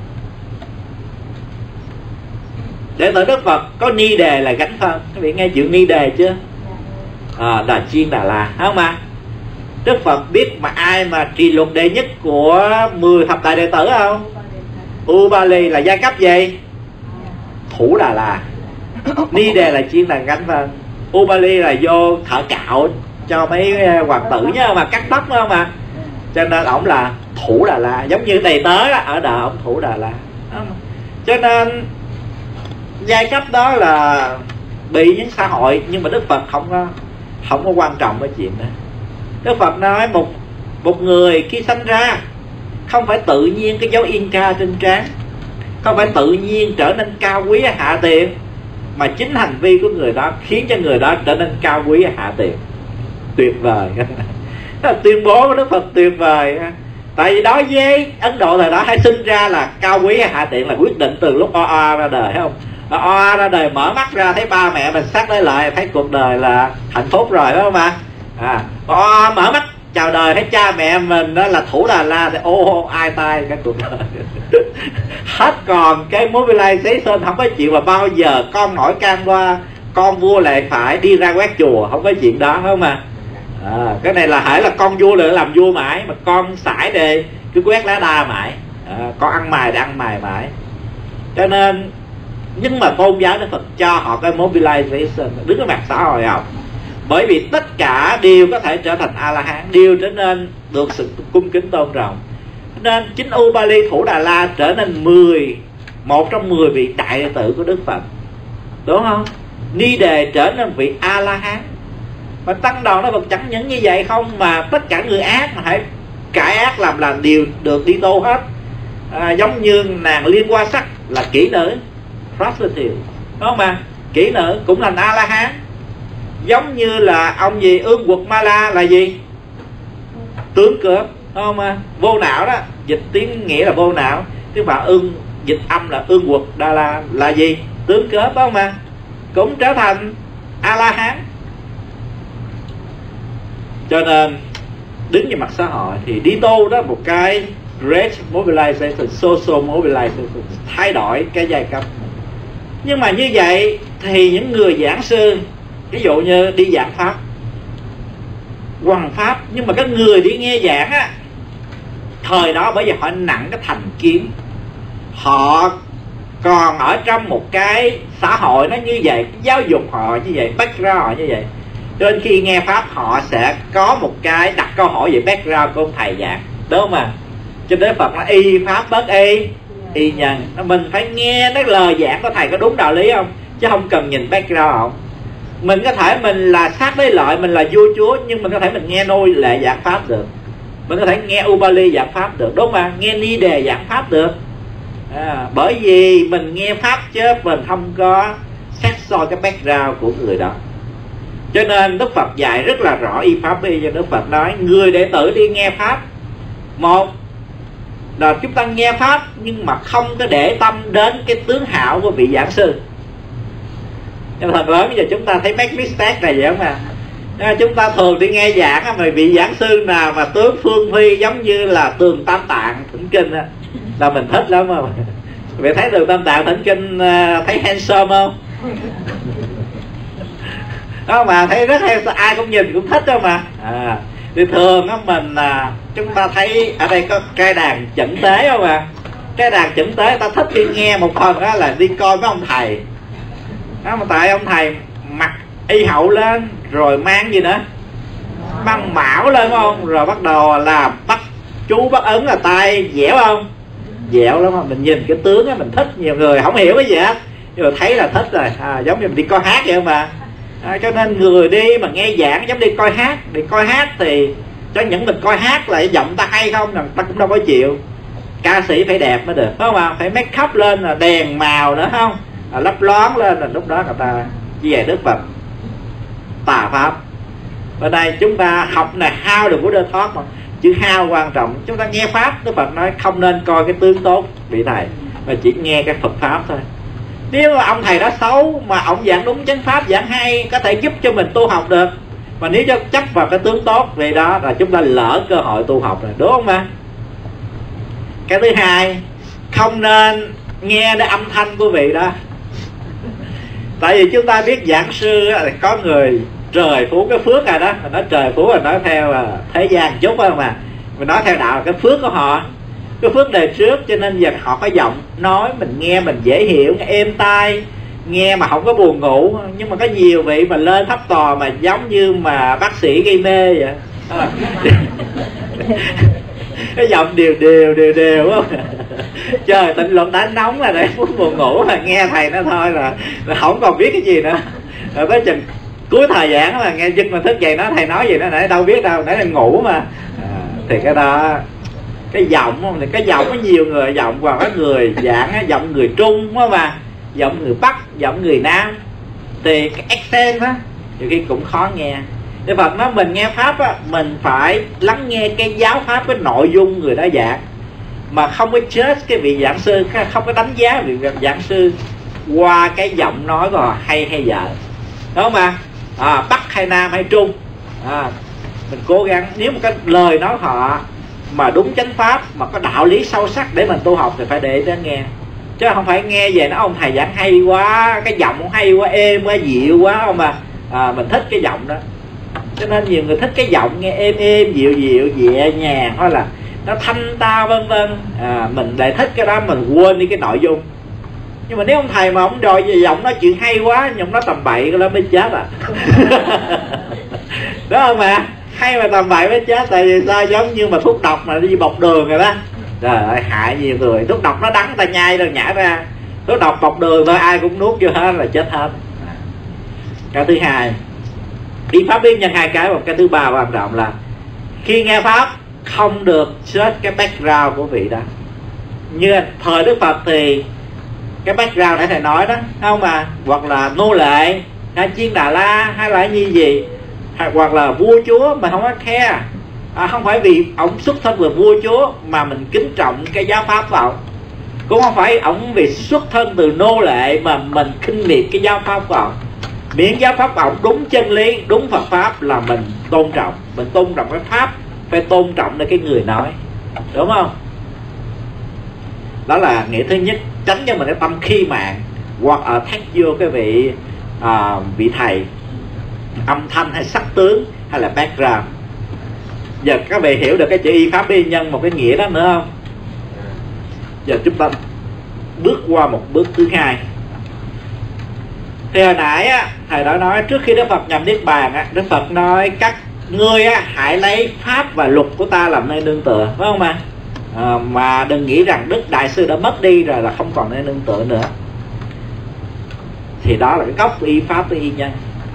đệ tử Đức Phật có ni đề là gánh phân. Các vị nghe chữ ni đề chưa? À, Đà Chiên Đà La, đúng không ạ? Đức Phật biết mà ai mà trì luật đệ nhất của mười thập đại đệ tử không? Ubali là giai cấp gì? Thủ Đà La. Ni đề là Chiên Đà gánh phân. Ubali là vô thợ cạo cho mấy hoàng tử nhá, mà cắt tóc, đúng không ạ? Cho nên ổng là Thủ Đà La, giống như đầy tớ đó, ở đời ổng Thủ Đà La. Cho nên giai cấp đó là bị những xã hội, nhưng mà Đức Phật không có không có quan trọng cái chuyện đó. Đức Phật nói một một người khi sanh ra không phải tự nhiên cái dấu yên ca trên trán, không phải tự nhiên trở nên cao quý hạ tiện, mà chính hành vi của người đó khiến cho người đó trở nên cao quý hạ tiện. Tuyệt vời. Tuyên bố của Đức Phật tuyệt vời. Tại vì đó với Ấn Độ thời đó, hay sinh ra là cao quý hay hạ tiện là quyết định từ lúc o o ra đời, thấy không? O ra đời mở mắt ra thấy ba mẹ mình sát lấy lại, thấy cuộc đời là hạnh phúc rồi, đúng không ạ? À, o mở mắt chào đời thấy cha mẹ mình đó là Thủ Đà La thì ô ai tai cái cuộc đời. Hết còn cái mobilization, không có chuyện mà bao giờ con nổi can qua con vua lại phải đi ra quét chùa, không có chuyện đó, phải không ạ? À, cái này là hãy là con vua lại làm vua mãi, mà con sải đề cứ quét lá đa mãi, à, con ăn mài để ăn mài mãi. Cho nên nhưng mà tôn giáo Đức Phật cho họ cái mobilization, đứng ở mặt xã hội không? Bởi vì tất cả đều có thể trở thành A-la-hán, đều trở nên được sự cung kính tôn trọng. Nên chính Upali Thủ Đà La trở nên mười một trong mười vị đại đệ tử của Đức Phật, đúng không? Ni Đề trở nên vị A-la-hán. Mà Tăng Đoàn nó Phật chẳng những như vậy không, mà tất cả người ác mà hãy cải ác làm lành đều được đi tô hết. À, giống như nàng Liên Hoa Sắc là kỹ nữ, prostitute, đúng không mà? Kỹ nữ cũng là A-la-hán. Giống như là ông gì Ương Quật Ma La là gì? Tướng cướp, đúng không mà? Vô não đó, dịch tiếng nghĩa là vô não. Tiếng Phạn ương dịch âm là Ương Quật Đa La là gì? Tướng cướp, đúng không mà? Cũng trở thành A-la-hán. Cho nên đứng về mặt xã hội thì đi tô đó một cái great mobilization, social mobilization, thay đổi cái giai cấp. Nhưng mà như vậy thì những người giảng sư, ví dụ như đi giảng pháp, hoằng pháp, nhưng mà các người đi nghe giảng á, thời đó bởi vì họ nặng cái thành kiến, họ còn ở trong một cái xã hội nó như vậy, giáo dục họ như vậy, background họ như vậy, cho nên khi nghe pháp họ sẽ có một cái đặt câu hỏi về background của ông thầy giảng, đúng không ạ? Cho nên Phật nói y pháp bất y y nhân, mình phải nghe cái lời giảng của thầy có đúng đạo lý không, chứ không cần nhìn background không. Mình có thể mình là sát với lợi, mình là vua chúa, nhưng mình có thể mình nghe nôi lệ giảng pháp được, mình có thể nghe Upali giảng pháp được, đúng không? Nghe Ni Đề giảng pháp được. À, bởi vì mình nghe pháp chứ mình không có xét soi cái background của người đó. Cho nên Đức Phật dạy rất là rõ y pháp y. Cho Đức Phật nói người đệ tử đi nghe pháp, một là chúng ta nghe pháp nhưng mà không có để tâm đến cái tướng hảo của vị giảng sư. Nhưng thật lớn bây giờ chúng ta thấy make mistake này vậy không à? À, chúng ta thường đi nghe giảng mà vị giảng sư nào mà tướng phương phi giống như là Tường Tam Tạng Thỉnh Kinh á, là mình thích lắm không? Vậy thấy Tường Tam Tạng Thỉnh Kinh thấy handsome không? Đó mà thấy rất hay, ai cũng nhìn cũng thích đó mà. À, thì thường đó mình à, chúng ta thấy ở đây có cây đàn chẩn tế không à? Cây đàn chẩn tế ta thích đi nghe một phần đó là đi coi với ông thầy. Đó, mà tại ông thầy mặc y hậu lên rồi mang gì nữa, mang mão lên không, rồi bắt đầu là bắt chú bắt ấn là tay dẻo không, dẻo lắm mà mình nhìn cái tướng á mình thích. Nhiều người không hiểu cái gì hết nhưng mà thấy là thích rồi. À, giống như mình đi coi hát vậy mà. À, cho nên người đi mà nghe giảng giống đi coi hát. Đi coi hát thì cho những mình coi hát là giọng ta hay không là ta cũng đâu có chịu. Ca sĩ phải đẹp mới được, phải không ạ? Phải make up lên là đèn màu nữa không, à, lấp loáng lên là lúc đó người ta về Đức Phật tà pháp. Ở đây chúng ta học này hao được của đơn thoát mà, chữ hao quan trọng. Chúng ta nghe pháp, Đức Phật nói không nên coi cái tướng tốt vị thầy, mà chỉ nghe cái Phật pháp thôi. Nếu mà ông thầy đó xấu mà ông giảng đúng chánh pháp, giảng hay, có thể giúp cho mình tu học được, mà nếu cho chấp vào cái tướng tốt vì đó là chúng ta lỡ cơ hội tu học rồi, đúng không ạ? Cái thứ hai, không nên nghe cái âm thanh của vị đó. Tại vì chúng ta biết giảng sư là có người trời phú cái phước rồi đó, mình nói trời phú là nói theo thế gian chút thôi mà, mình nói theo đạo là cái phước của họ, cái phước đề trước, cho nên giờ họ có giọng nói mình nghe mình dễ hiểu, nghe êm tai, nghe mà không có buồn ngủ. Nhưng mà có nhiều vị mà lên thấp tò mà giống như mà bác sĩ gây mê vậy. À. Cái giọng đều đều đều đều không? Trời tịnh luận đã nóng là để muốn buồn ngủ là nghe thầy nó thôi là, là không còn biết cái gì nữa. Rồi tới chừng cuối thời giảng là nghe giật mình thức dậy nói thầy nói gì nữa nãy đâu biết đâu, nãy là ngủ mà. À, thì cái đó cái giọng không, thì cái giọng có nhiều người giọng, và có người giảng giọng người Trung đúng không mà, giọng người Bắc, giọng người Nam, thì cái accent á nhiều khi cũng khó nghe. Thì Phật nói mình nghe pháp á, mình phải lắng nghe cái giáo pháp, cái nội dung người đó giảng, mà không có chết cái vị giảng sư, không có đánh giá vị giảng sư qua cái giọng nói của họ hay hay dở, đúng không ạ? À, Bắc hay Nam hay Trung, à, mình cố gắng nếu một cái lời nói họ mà đúng chánh pháp, mà có đạo lý sâu sắc để mình tu học thì phải để đến nghe, chứ không phải nghe về nó ông thầy giảng hay quá, cái giọng hay quá, êm quá, dịu quá không à. À, mình thích cái giọng đó, cho nên nhiều người thích cái giọng nghe êm êm, dịu dịu, nhẹ nhàng, hoặc là nó thanh tao vân vân. À, mình lại thích cái đó, mình quên đi cái nội dung. Nhưng mà nếu ông thầy mà ông đòi về giọng nói chuyện hay quá, nhưng ông nói tầm bậy nó mới chết à. Đúng không mà? Hay mà tầm bậy mới chết. Tại vì sao? Giống như mà thuốc độc mà đi bọc đường rồi đó. Trời ơi, hại nhiều người. Thuốc độc nó đắng ta nhai rồi nhả ra. Thuốc độc bọc đường thôi ai cũng nuốt vô hết là chết hết. Cái thứ hai, đi pháp biết nhân hai cái. Và cái thứ ba quan trọng là khi nghe pháp không được search cái background của vị đó. Như thời Đức Phật thì cái background nãy thầy nói đó, không mà, hoặc là nô lệ hay chiên Đà La hay là như gì, hoặc là vua chúa mà không có khe, à, không phải vì ông xuất thân từ vua chúa mà mình kính trọng cái giáo pháp của ông, cũng không phải ông vì xuất thân từ nô lệ mà mình khinh miệt cái giáo pháp của ông. Miễn giáo pháp của ông đúng chân lý, đúng Phật pháp là mình tôn trọng. Mình tôn trọng cái pháp, phải tôn trọng đến cái người nói, đúng không? Đó là nghĩa thứ nhất, tránh cho mình cái tâm khi mạng hoặc ở thách vô cái vị à, vị thầy, âm thanh hay sắc tướng hay là background. Giờ các vị hiểu được cái chữ y pháp y nhân một cái nghĩa đó nữa không? Giờ chúng ta bước qua một bước thứ hai. Thì hồi nãy á, thầy đã nói trước khi Đức Phật nhập Niết Bàn á, Đức Phật nói các ngươi á, hãy lấy pháp và luật của ta làm nơi nương tựa, phải không ạ? À, mà đừng nghĩ rằng Đức Đại Sư đã mất đi rồi là không còn nơi nương tựa nữa. Thì đó là cái gốc y pháp với y nhân.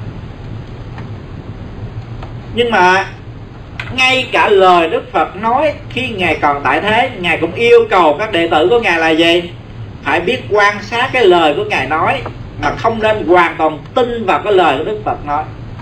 Nhưng mà ngay cả lời Đức Phật nói khi Ngài còn tại thế, Ngài cũng yêu cầu các đệ tử của Ngài là gì? Phải biết quan sát cái lời của Ngài nói, mà không nên hoàn toàn tin vào cái lời của Đức Phật nói.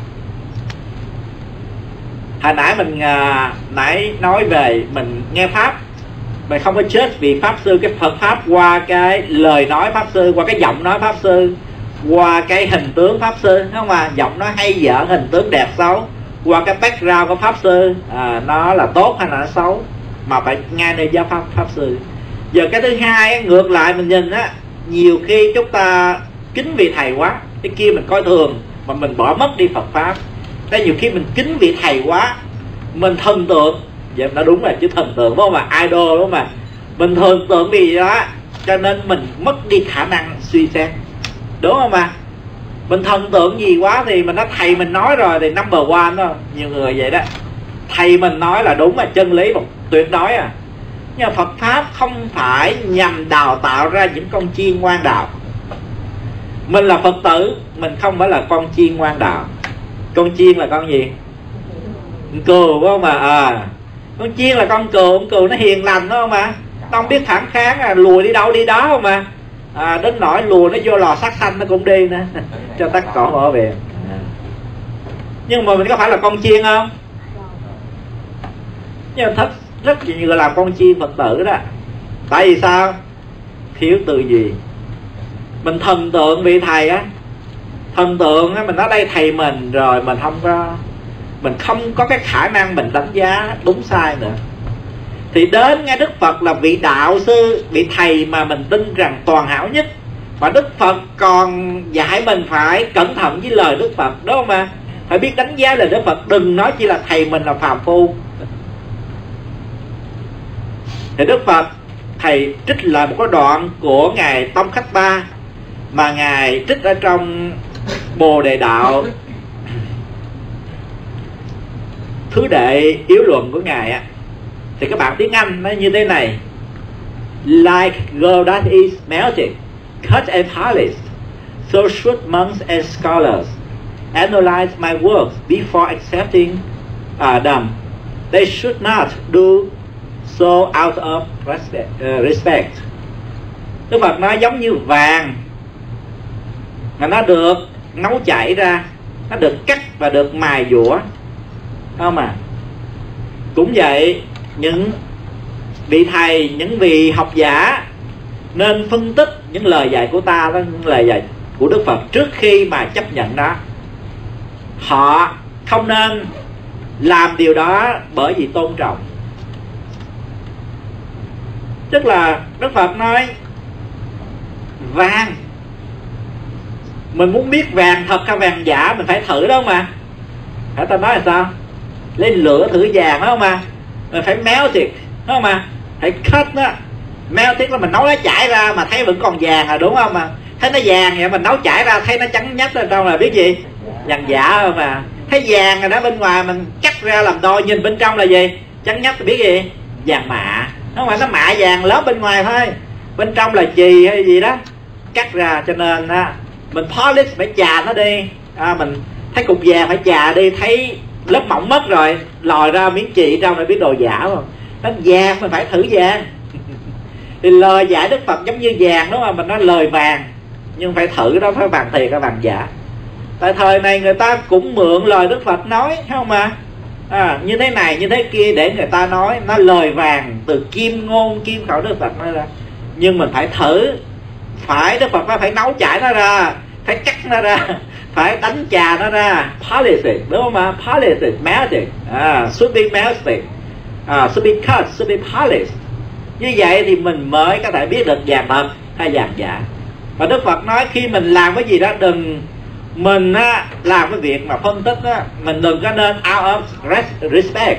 Hồi nãy mình à, nãy nói về mình nghe pháp, mình không có chết vì pháp sư, cái Phật pháp qua cái lời nói pháp sư, qua cái giọng nói pháp sư, qua cái hình tướng pháp sư, không mà giọng nói hay dở, hình tướng đẹp xấu, qua cái background của pháp sư, à, nó là tốt hay là nó xấu, mà phải nghe nơi giáo pháp pháp sư. Giờ cái thứ hai ngược lại mình nhìn á, nhiều khi chúng ta kính vị thầy quá, cái kia mình coi thường mà mình bỏ mất đi Phật pháp. Thế nhiều khi mình kính vị thầy quá, mình thần tượng, vậy nó đúng là chứ thần tượng đúng không mà, idol đúng không mà, mình thần tượng vì đó cho nên mình mất đi khả năng suy xét, đúng không mà. Mình thần tượng gì quá thì mình nói thầy mình nói rồi thì number one đó, nhiều người vậy đó, thầy mình nói là đúng là chân lý một tuyệt đối à. Nhưng mà Phật pháp không phải nhằm đào tạo ra những con chiên ngoan đạo. Mình là Phật tử, mình không phải là con chiên ngoan đạo. Con chiên là con gì? Con cừu phải không mà? À, con chiên là con cừu, con cừu nó hiền lành phải không mà? Nó không biết phản kháng, à, lùi đi đâu đi đó không mà. À, đến nỗi lùi nó vô lò sát sanh nó cũng đi nữa cho tắt cỏ mở về. À. Nhưng mà mình có phải là con chiên không? Nhưng mà thật rất nhiều người làm con chiên Phật tử đó. Tại vì sao? Thiếu từ gì? Mình thần tượng vị thầy á, thần tượng á, mình nói đây thầy mình rồi mình không có, mình không có cái khả năng mình đánh giá đúng sai nữa. Thì đến ngay Đức Phật là vị đạo sư, vị thầy mà mình tin rằng toàn hảo nhất, và Đức Phật còn dạy mình phải cẩn thận với lời Đức Phật, đúng không mà? Phải biết đánh giá lời Đức Phật, đừng nói chỉ là thầy mình là phàm phu. Thì Đức Phật thầy trích lại một cái đoạn của ngài Tông Khách Ba mà ngài trích ở trong Bồ Đề Đạo thứ đệ yếu luận của ngài á. Thì các bạn tiếng Anh nó như thế này: like gold that is melted, cut and polished, so should monks and scholars analyze my works before accepting uh, them. They should not do so out of respect. Uh, respect. Đức Phật nói giống như vàng mà nó được nấu chảy ra, nó được cắt và được mài dũa, không à? Cũng vậy, những vị thầy, những vị học giả nên phân tích những lời dạy của ta, những lời dạy của Đức Phật trước khi mà chấp nhận đó. Họ không nên làm điều đó bởi vì tôn trọng. Tức là Đức Phật nói vàng, mình muốn biết vàng thật hay vàng giả mình phải thử đó mà. Hả, ta nói là sao? Lên lửa thử vàng đó mà, mình phải melt it, đúng không mà? Phải cut nó, Melt tức là mình nấu nó chảy ra mà thấy vẫn còn vàng à, đúng không? Mà thấy nó vàng vậy mình nấu chảy ra thấy nó trắng nhách ở trong là biết gì? Vàng giả không à. Thấy vàng rồi đó, bên ngoài mình cắt ra làm đôi, nhìn bên trong là gì? Trắng nhách thì biết gì? Vàng mạ. Không phải nó mạ vàng lớp bên ngoài thôi, bên trong là chì hay gì đó cắt ra. Cho nên á, mình polish phải chà nó đi, à, mình thấy cục vàng phải chà đi, thấy lớp mỏng mất rồi lòi ra miếng chì trong này biết đồ giả không? Nó vàng mình phải thử vàng. Thì lời giải Đức Phật giống như vàng đúng không? Mình nói lời vàng nhưng phải thử đó, phải vàng thiệt hay vàng giả. Tại thời này người ta cũng mượn lời Đức Phật nói, thấy không mà, à, như thế này như thế kia để người ta nói nó lời vàng từ kim ngôn kim khẩu Đức Phật nói ra. Nhưng mình phải thử, phải Đức Phật phải nấu chảy nó ra, phải cắt nó ra, phải đánh chà nó ra, polish it, đúng không ạ? Polish it, melt it, à, should be melted, à, should be cut, should be polished. Như vậy thì mình mới có thể biết được vàng thật hay vàng giả. Và Đức Phật nói khi mình làm cái gì đó đừng, mình á, làm cái việc mà phân tích á, mình đừng có nên out of respect,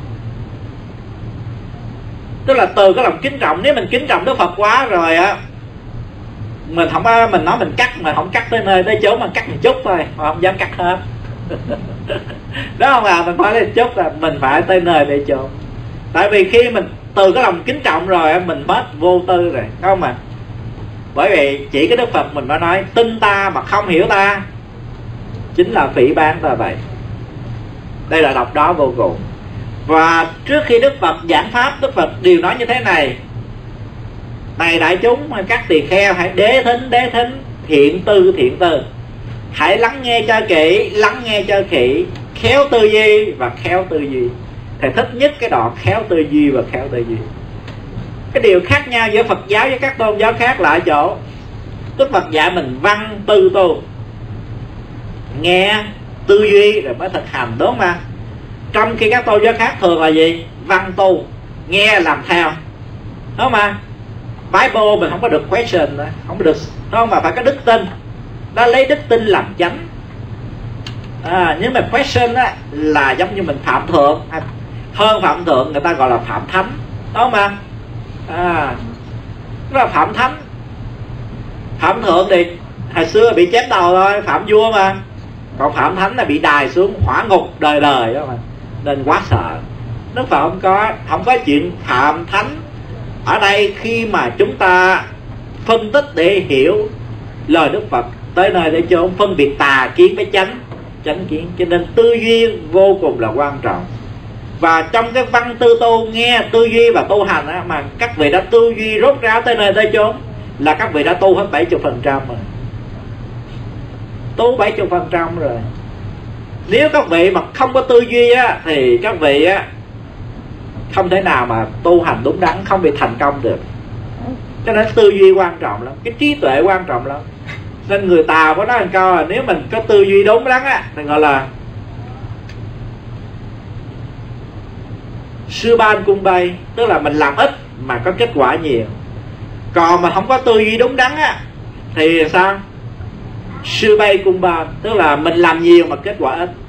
tức là từ cái lòng kính trọng. Nếu mình kính trọng Đức Phật quá rồi á, mình không có, mình nói mình cắt mà không cắt tới nơi tới chỗ, mà cắt một chút thôi, mà không dám cắt hết. Đó không à, mình phải lên chút là mình phải tới nơi tới chỗ. Tại vì khi mình từ cái lòng kính trọng rồi mình mất vô tư rồi, không mà. Bởi vì chỉ cái Đức Phật mình mới nói tin ta mà không hiểu ta chính là phỉ báng ta vậy. Đây là độc đó vô cùng. Và trước khi Đức Phật giảng pháp, Đức Phật đều nói như thế này: này đại chúng, các tỳ kheo hãy đế thính đế thính, thiện tư thiện tư, hãy lắng nghe cho kỹ, lắng nghe cho kỹ, khéo tư duy và khéo tư duy. Thầy thích nhất cái đoạn khéo tư duy và khéo tư duy. Cái điều khác nhau giữa Phật giáo với các tôn giáo khác là ở chỗ Đức Phật dạy mình văn tư tu, nghe tư duy rồi mới thực hành, đúng không? Trong khi các tôn giáo khác thường là gì? Văn tu, nghe làm theo, đúng không? Bible mình không có được question, không có được, đúng không? Mà phải có đức tin, đó lấy đức tin làm chánh. À, nhưng mà question á, là giống như mình phạm thượng, hơn phạm thượng người ta gọi là phạm thánh, đúng không ạ? À, đó là phạm thánh. Phạm thượng thì hồi xưa bị chém đầu thôi, phạm vua mà. Còn phạm thánh là bị đài xuống hỏa ngục đời đời đó mà, nên quá sợ. Đức Phật không có, không có chuyện phạm thánh. Ở đây khi mà chúng ta phân tích để hiểu lời Đức Phật tới nơi để chốn, phân biệt tà kiến với chánh chánh kiến, cho nên tư duy vô cùng là quan trọng. Và trong cái văn tư tu, nghe tư duy và tu hành á, mà các vị đã tư duy rốt ráo tới nơi tới chốn là các vị đã tu hết bảy mươi phần trăm rồi, tu bảy mươi phần trăm rồi. Nếu các vị mà không có tư duy á, thì các vị á không thể nào mà tu hành đúng đắn, không bị thành công được. Cho nên tư duy quan trọng lắm, cái trí tuệ quan trọng lắm. Nên người Tàu có nói một câu là nếu mình có tư duy đúng đắn á, thì gọi là sư ban cung bay, tức là mình làm ít mà có kết quả nhiều. Còn mà không có tư duy đúng đắn á thì sao? Sư bay cung ban, tức là mình làm nhiều mà kết quả ít.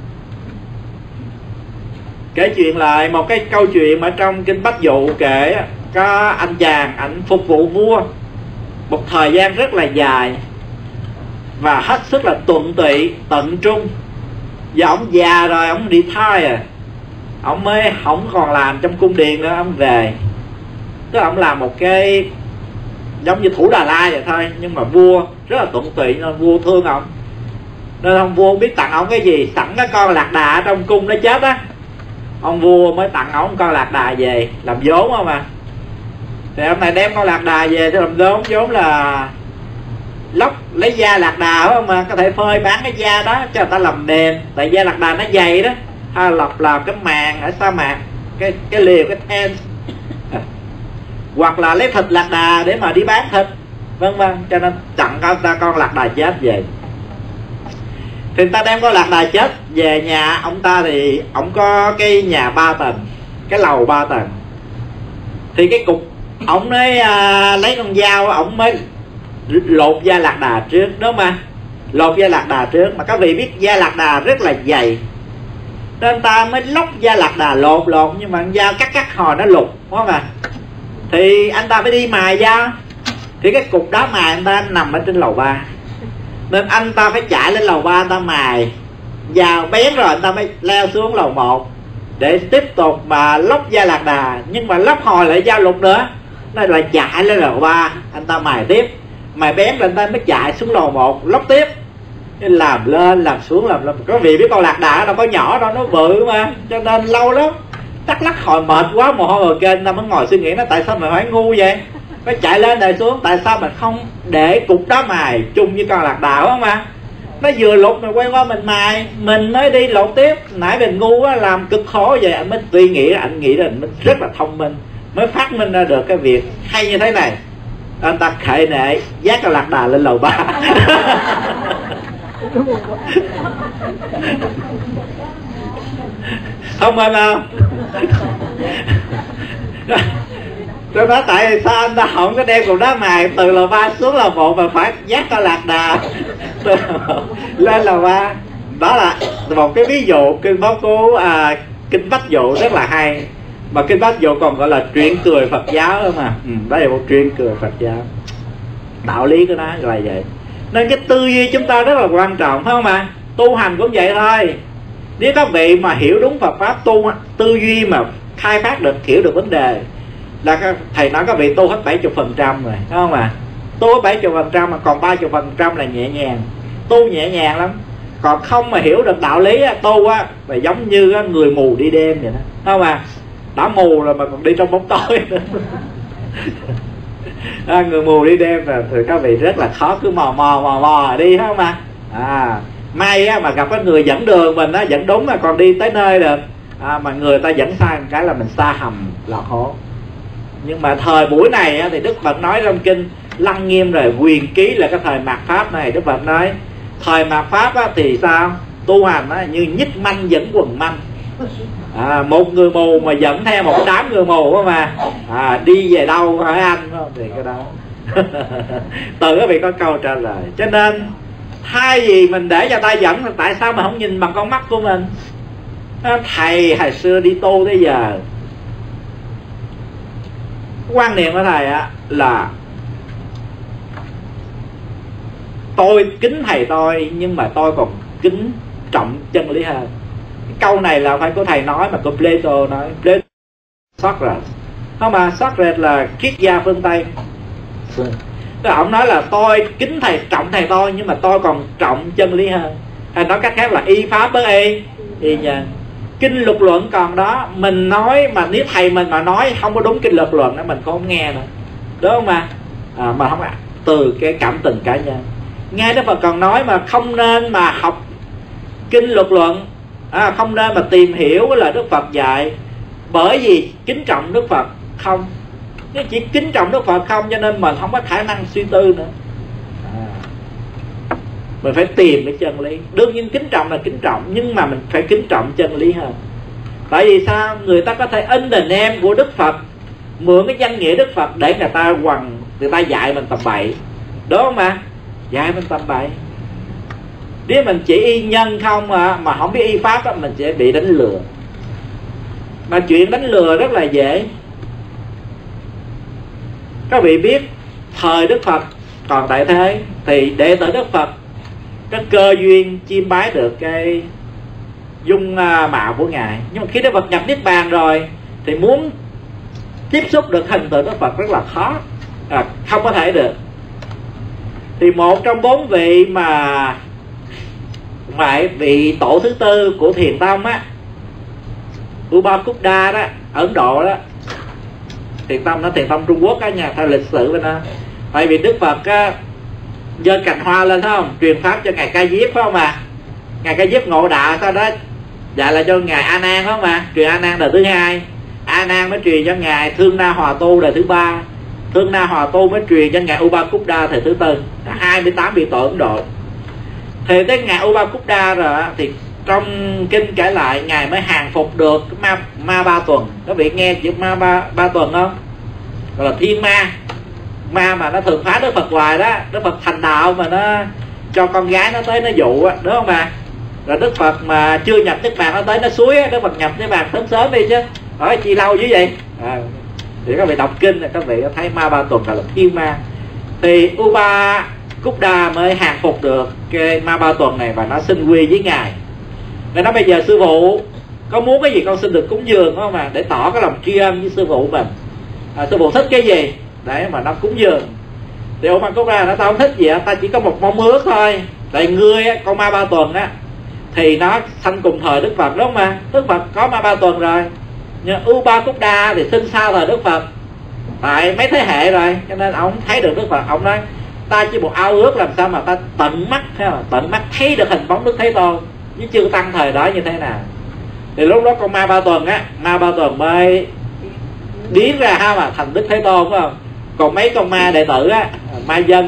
Kể chuyện lại một cái câu chuyện ở trong kinh Bách Dụ kể, có anh chàng ảnh phục vụ vua một thời gian rất là dài và hết sức là tuận tụy tận trung. Và ông già rồi, ông đi thai à, ông mới không còn làm trong cung điện nữa, ông về. Tức là ông làm một cái giống như thủ Đà La vậy thôi, nhưng mà vua rất là tuận tụy nên vua thương ông. Nên ông vua không biết tặng ông cái gì, sẵn cái con lạc đà ở trong cung nó chết á, ông vua mới tặng ông con lạc đà về làm vốn không à. Thì ông này đem con lạc đà về thì làm vốn, vốn là lóc lấy da lạc đà không mà, có thể phơi bán cái da đó cho người ta làm nền, tại da lạc đà nó dày đó, hay lọc làm cái màn ở sa mạc, cái cái liều, cái tent, hoặc là lấy thịt lạc đà để mà đi bán thịt, vân vân. Cho nên tặng con ta con lạc đà chết về. Thì người ta đem con lạc đà chết về nhà ông ta, thì ông có cái nhà ba tầng, cái lầu ba tầng. Thì cái cục ông mới à, lấy con dao, ông mới lột da lạc đà trước, đúng không? Lột da lạc đà trước, mà các vị biết da lạc đà rất là dày, nên ta mới lóc da lạc đà lột lột, nhưng mà con dao cắt cắt hồi nó lục, đúng không ạ? thì anh ta phải đi mài ra, thì cái cục đá mài anh ta nằm ở trên lầu ba, nên anh ta phải chạy lên lầu ba anh ta mài vào bén rồi anh ta mới leo xuống lầu một để tiếp tục mà lóc da lạc đà. Nhưng mà lóc hồi lại giao lục nữa, nó lại chạy lên lầu ba anh ta mài tiếp, mài bén rồi anh ta mới chạy xuống lầu một lóc tiếp, làm lên làm xuống làm lên. Có vị biết con lạc đà đâu có nhỏ đâu, nó bự mà, cho nên lâu lắm tắc lắc hồi mệt quá mồ hôi rồi kênh ta mới ngồi suy nghĩ nó tại sao mày phải ngu vậy, phải chạy lên này xuống, tại sao mày không để cục đá mài chung với con lạc đà không mà nó vừa lục mày quay qua mình mài, mình mới đi lột tiếp. Nãy mình ngu quá làm cực khổ vậy, anh mới suy nghĩ, anh nghĩ là mình rất là thông minh mới phát minh ra được cái việc hay như thế này. Anh ta khệ nệ dắt con lạc đà lên lầu ba. Thông minh không? Tôi nói tại sao anh ta không có đem cục đá mài từ lầu ba xuống lầu một mà phải dắt con lạc đà lên lầu ba. Đó là một cái ví dụ kinh báo cố à, kinh bách dụ rất là hay. Mà kinh bách dụ còn gọi là chuyện cười Phật giáo đó mà. Ừ, đó là một chuyện cười Phật giáo. Đạo lý của nó là vậy. Nên cái tư duy chúng ta rất là quan trọng, phải không ạ? Tu hành cũng vậy thôi. Nếu các vị mà hiểu đúng Phật pháp, tu tư duy mà khai phát được, hiểu được vấn đề, là thầy nói các vị tu hết bảy mươi phần trăm rồi, phải không ạ? Tu hết bảy mươi phần trăm mà còn ba mươi phần trăm là nhẹ nhàng. Tu nhẹ nhàng lắm. Còn không mà hiểu được đạo lý tu á, là giống như người mù đi đêm vậy đó, phải không ạ? Đã mù rồi mà còn đi trong bóng tối nữa. À, người mù đi đêm là thì các vị rất là khó, cứ mò mò mò mò đi, phải không ạ? À, may á, mà gặp cái người dẫn đường mình á, dẫn đúng mà còn đi tới nơi được. À, mà người ta dẫn sai một cái là mình xa hầm lọt hố. Nhưng mà thời buổi này á, thì Đức Phật nói trong kinh Lăng Nghiêm rồi Quyền Ký là cái thời mạt pháp này, Đức Phật nói thời mạt pháp á, thì sao? Tu hành á, như nhích manh dẫn quần manh. À, một người mù mà dẫn theo một đám người mù đó mà à, đi về đâu hỏi anh, không? Thì cái đó từ các vị có câu trả lời. Cho nên thay vì mình để cho ta dẫn, tại sao mà không nhìn bằng con mắt của mình? Thầy hồi xưa đi tu tới giờ, quan niệm của thầy á là tôi kính thầy tôi, nhưng mà tôi còn kính trọng chân lý hơn. Câu này là phải của thầy nói, mà của Plato nói. Plato, Socrates, không mà Socrates là triết gia phương Tây. Rồi ông nói là tôi kính thầy, trọng thầy tôi, nhưng mà tôi còn trọng chân lý hơn. Hay nói cách khác là y pháp với y y nhân. Kinh luật luận còn đó, mình nói mà nếu thầy mình mà nói không có đúng kinh luật luận đó, mình không nghe nữa, đúng không mà à, mà không ạ, từ cái cảm tình cá nhân. Nghe Đức Phật còn nói mà không nên mà học kinh luật luận, à, không nên mà tìm hiểu cái lời Đức Phật dạy, bởi vì kính trọng Đức Phật không. Nếu chỉ kính trọng Đức Phật không, cho nên mình không có khả năng suy tư nữa. À, mình phải tìm cái chân lý. Đương nhiên kính trọng là kính trọng, nhưng mà mình phải kính trọng chân lý hơn. Tại vì sao? Người ta có thể in the name của Đức Phật, mượn cái danh nghĩa Đức Phật để người ta quằn, người ta dạy mình tầm bậy, đúng không mà? Dạy mình tầm bậy. Nếu mình chỉ y nhân không mà, mà không biết y pháp đó, mình sẽ bị đánh lừa. Mà chuyện đánh lừa rất là dễ. Các vị biết thời Đức Phật còn tại thế thì đệ tử Đức Phật cái cơ duyên chiêm bái được cái dung mạo của Ngài. Nhưng mà khi Đức Phật nhập Niết Bàn rồi thì muốn tiếp xúc được hình tượng Đức Phật rất là khó, à, không có thể được. Thì một trong bốn vị mà phải vị tổ thứ tư của Thiền Tông á, Upakuda đó, Ấn Độ đó, Thiền Tông nó Thiền Tông Trung Quốc á nha, theo lịch sử bên đó. Tại vì Đức Phật á, giơ cành hoa lên, thấy không, truyền pháp cho ngài Ca Diếp, phải không à? Ngài Ca Diếp ngộ đạo, sau đó dạy là cho ngài A Nan, phải không à? Truyền A Nan đời thứ hai, A Nan mới truyền cho ngài Thương Na Hòa Tu đời thứ ba, Thương Na Hòa Tu mới truyền cho ngài Upakuda thời thứ tư. Hai mươi tám vị tổ Ấn Độ. Thì tới ngài Upakuda rồi thì trong kinh kể lại ngài mới hàng phục được ma, ma ba tuần. Các vị nghe chữ ma ba, ba tuần không? Gọi là thiên ma. Ma mà nó thường phá Đức Phật hoài đó. Đức Phật thành đạo mà nó cho con gái nó tới nó dụ á, đúng không bà? Rồi Đức Phật mà chưa nhập Niết Bàn nó tới nó suối á, Đức Phật nhập Niết Bàn sớm sớm đi chứ. Hỏi chi lâu dữ vậy? À, Thì các vị đọc kinh là các vị thấy Ma Ba Tuần là thiên ma, thì Upa Cúc Đa mới hàng phục được cái Ma Ba Tuần này và nó xin quy với ngài. Nên nó bây giờ sư phụ có muốn cái gì con xin được cúng dường không mà, để tỏ cái lòng tri ân với sư phụ mình. À, sư phụ thích cái gì để mà nó cúng dường. Thì Upa Cúc Đa nó tao không thích gì á, ta chỉ có một mong ước thôi. Tại ngươi á, con Ma Ba Tuần á thì nó sanh cùng thời Đức Phật đúng không mà, Đức Phật có Ma Ba Tuần rồi, nhưng Upa Cúc Đa thì sinh sau thời Đức Phật, tại mấy thế hệ rồi, cho nên ông thấy được Đức Phật. Ông nói ta chỉ một ao ước làm sao mà ta tận mắt tận mắt thấy được hình bóng Đức Thế Tôn với chư tăng thời đó như thế nào. Thì lúc đó con Ma Ba Tuần á, Ma Ba Tuần mới biến ra ha mà thành Đức Thế Tôn, phải không? Còn mấy con ma đệ tử á, ma dân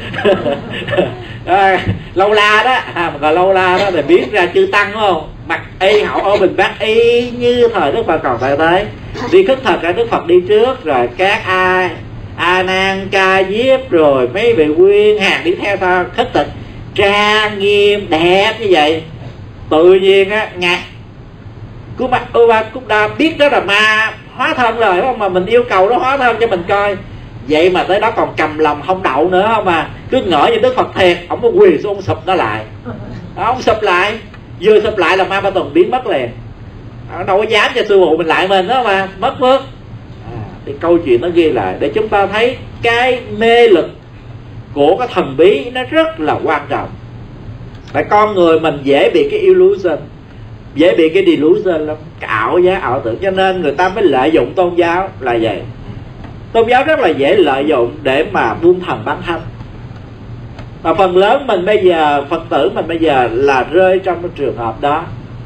à, lâu la đó, à, mà gọi lâu la đó, thì biến ra chư tăng, đúng không? Mặc y hậu ô bình bát y như thời Đức Phật còn tại thế. Đi khất thực cả Đức Phật đi trước, rồi các ai A Nan Ca Diếp rồi mấy vị nguyên hàng đi theo ta khất thực trang nghiêm đẹp như vậy. Tự nhiên á ngài Cú Ma Upa Cúc Đa biết đó là ma hóa thân rồi, đúng không? Mà mình yêu cầu nó hóa thân cho mình coi. Vậy mà tới đó còn cầm lòng không đậu nữa, không mà cứ ngỡ như Đức Phật thiệt. Ông có quỳ xuống ông sụp nó lại, ông sụp lại, vừa sụp lại là Ma Ba Tuần biến mất liền. Ông đâu có dám cho sư phụ mình lại mình đó mà mất mất. À, thì câu chuyện nó ghi lại để chúng ta thấy cái mê lực của cái thần bí nó rất là quan trọng. Tại con người mình dễ bị cái illusion, dễ bị cái delusion lắm, cái ảo giác ảo tưởng, cho nên người ta mới lợi dụng tôn giáo là vậy. Tôn giáo rất là dễ lợi dụng để mà buông thần bán thánh. Và phần lớn mình bây giờ, Phật tử mình bây giờ là rơi trong cái trường hợp đó.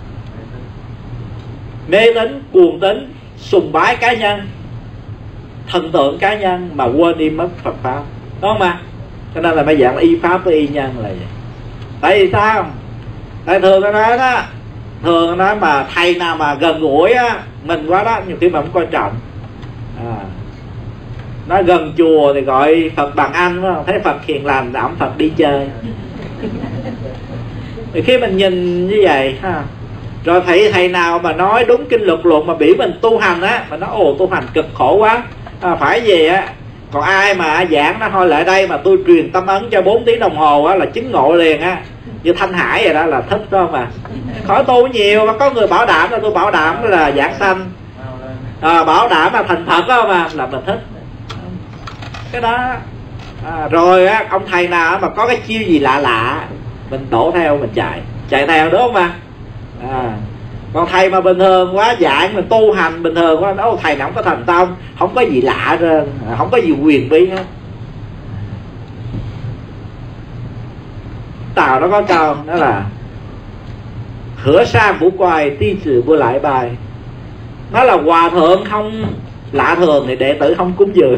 Mê tín, cuồng tín, sùng bái cá nhân, thần tượng cá nhân mà quên đi mất Phật Pháp, đúng không ạ? Cho nên là bây giờ y Pháp với y nhân là vậy. Tại vì sao? Tại thường nó nói đó, thường nói mà thầy nào mà gần gũi á mình quá đó, nhiều khi mà không coi trọng. À, nó gần chùa thì gọi Phật bằng anh, phải không? Thấy Phật hiền lành, ổng Phật đi chơi. Thì khi mình nhìn như vậy ha, rồi thầy thầy nào mà nói đúng kinh luật luận mà biểu mình tu hành á, mà nói ồ tu hành cực khổ quá, à, phải gì á. Còn ai mà giảng nó thôi lại đây mà tôi truyền tâm ấn cho bốn tiếng đồng hồ á là chứng ngộ liền á, như Thanh Hải vậy đó, là thích đó mà. Khỏi tu nhiều mà có người bảo đảm là tôi bảo đảm là giảng sanh, à, bảo đảm là thành Phật đó mà, là mình thích cái đó. À, rồi á, ông thầy nào mà có cái chiêu gì lạ lạ mình đổ theo, mình chạy chạy theo, đúng không mà. À, còn thầy mà bình thường quá, dạy mình tu hành bình thường quá, nói thầy nào không có thành tông, không có gì lạ rồi, không có gì quyền bí hết. Tào nó có câu đó là hửa sa vũ quài ti trừ vua lại bài. Nó là hòa thượng không lạ thường thì đệ tử không cúng dường.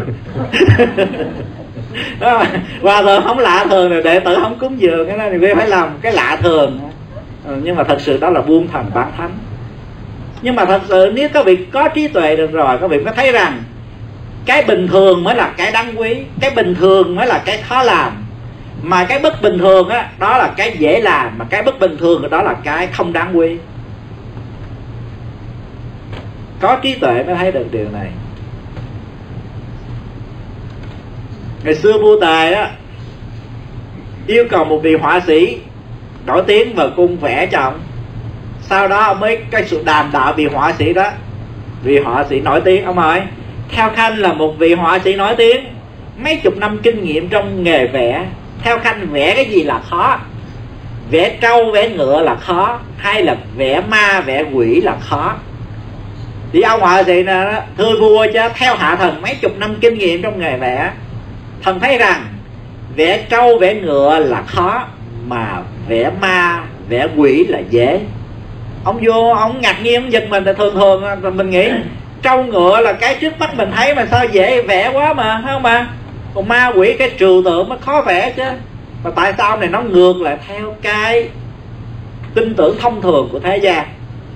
Hòa thượng không lạ thường thì đệ tử không cúng dường, cái này thì phải làm cái lạ thường. Nhưng mà thật sự đó là buông thần bán thánh. Nhưng mà thật sự nếu các vị có trí tuệ được rồi, các vị mới thấy rằng cái bình thường mới là cái đáng quý, cái bình thường mới là cái khó làm, mà cái bất bình thường á, đó là cái dễ làm, mà cái bất bình thường đó là cái không đáng quý. Có trí tuệ mới thấy được điều này. Ngày xưa vua Tề á yêu cầu một vị họa sĩ nổi tiếng vào cung vẽ cho ông. Sau đó ông mới cái sự đàm đạo vị họa sĩ đó. Vị họa sĩ nổi tiếng, ông hỏi theo Khanh là một vị họa sĩ nổi tiếng, mấy chục năm kinh nghiệm trong nghề vẽ, theo Khanh vẽ cái gì là khó? Vẽ trâu vẽ ngựa là khó, hay là vẽ ma vẽ quỷ là khó? Thì ông họa sĩ này, thưa vua, chứ theo hạ thần mấy chục năm kinh nghiệm trong nghề vẽ, thần thấy rằng vẽ trâu vẽ ngựa là khó, mà vẽ ma vẽ quỷ là dễ. Ông vô ông ngạc nhiên, ông giật mình. Là thường thường mình nghĩ trâu ngựa là cái trước mắt mình thấy mà sao dễ vẽ quá mà, không mà. Còn ma quỷ cái trừu tượng mới khó vẽ chứ. Mà tại sao này nó ngược lại theo cái tin tưởng thông thường của thế gian?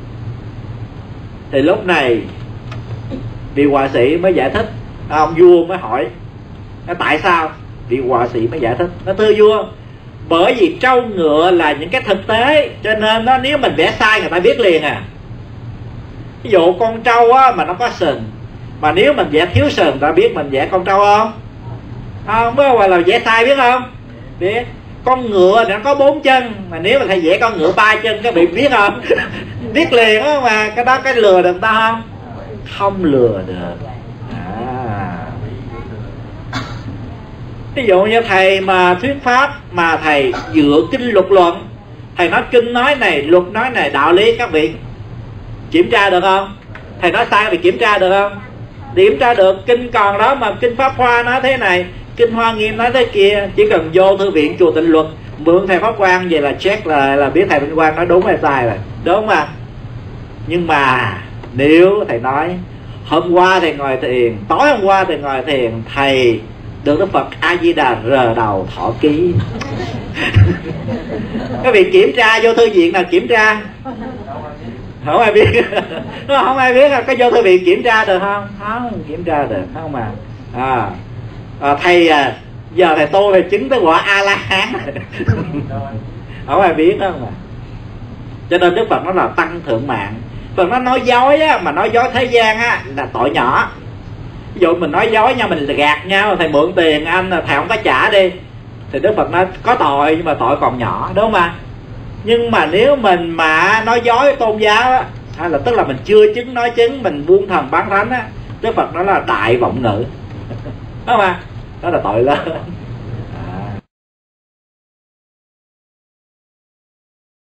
Thì lúc này vị họa sĩ mới giải thích. Ông vua mới hỏi nó tại sao? Vị họa sĩ mới giải thích, nó thưa vua, bởi vì trâu ngựa là những cái thực tế, cho nên nó nếu mình vẽ sai người ta biết liền à. Ví dụ con trâu á, mà nó có sừng, Mà nếu mình vẽ thiếu sườn, người ta biết mình vẽ con trâu không? Không, mới gọi là vẽ sai biết không? Biết. Con ngựa thì nó có bốn chân, mà nếu mà thầy vẽ con ngựa ba chân các vị biết không? Biết liền đó mà. Cái đó cái lừa được ta không? Không lừa được. À. Ví dụ như thầy mà thuyết pháp mà thầy dựa kinh luật luận, thầy nói kinh nói này, luật nói này, đạo lý, các vị kiểm tra được không? Thầy nói sai thì kiểm tra được không? Kiểm tra được. Kinh còn đó mà kinh Pháp Hoa nói thế này, kinh Hoa Nghiêm nói thế kia, chỉ cần vô thư viện chùa Tịnh Luật mượn thầy Pháp Quang về là check là là biết thầy Pháp Quang nói đúng hay sai rồi, đúng không ạ? Nhưng mà nếu thầy nói hôm qua thầy ngồi thiền, tối hôm qua thầy ngồi thiền, thầy được Đức Phật A Di Đà rờ đầu thọ ký. Các vị kiểm tra vô thư viện nào kiểm tra? Không ai biết. Không ai biết. Có vô thư viện kiểm tra được không? Không kiểm tra được. Không mà à, à, thầy à, giờ thầy tu thầy chứng tới quả A La Hán. Không ai biết đâu mà. Cho nên Đức Phật nó là tăng thượng mạng. Phật nó nói dối á, mà nói dối thế gian á là tội nhỏ. Ví dụ mình nói dối nhau, mình gạt nhau, thầy mượn tiền anh, thầy không có trả đi, thì Đức Phật nói có tội, nhưng mà tội còn nhỏ, đúng không ạ? Nhưng mà nếu mình mà nói dối tôn giáo á, hay là tức là mình chưa chứng nói chứng, mình buông thần bán thánh á, Đức Phật nói là đại vọng ngữ, đúng không ạ? Đó là tội lớn.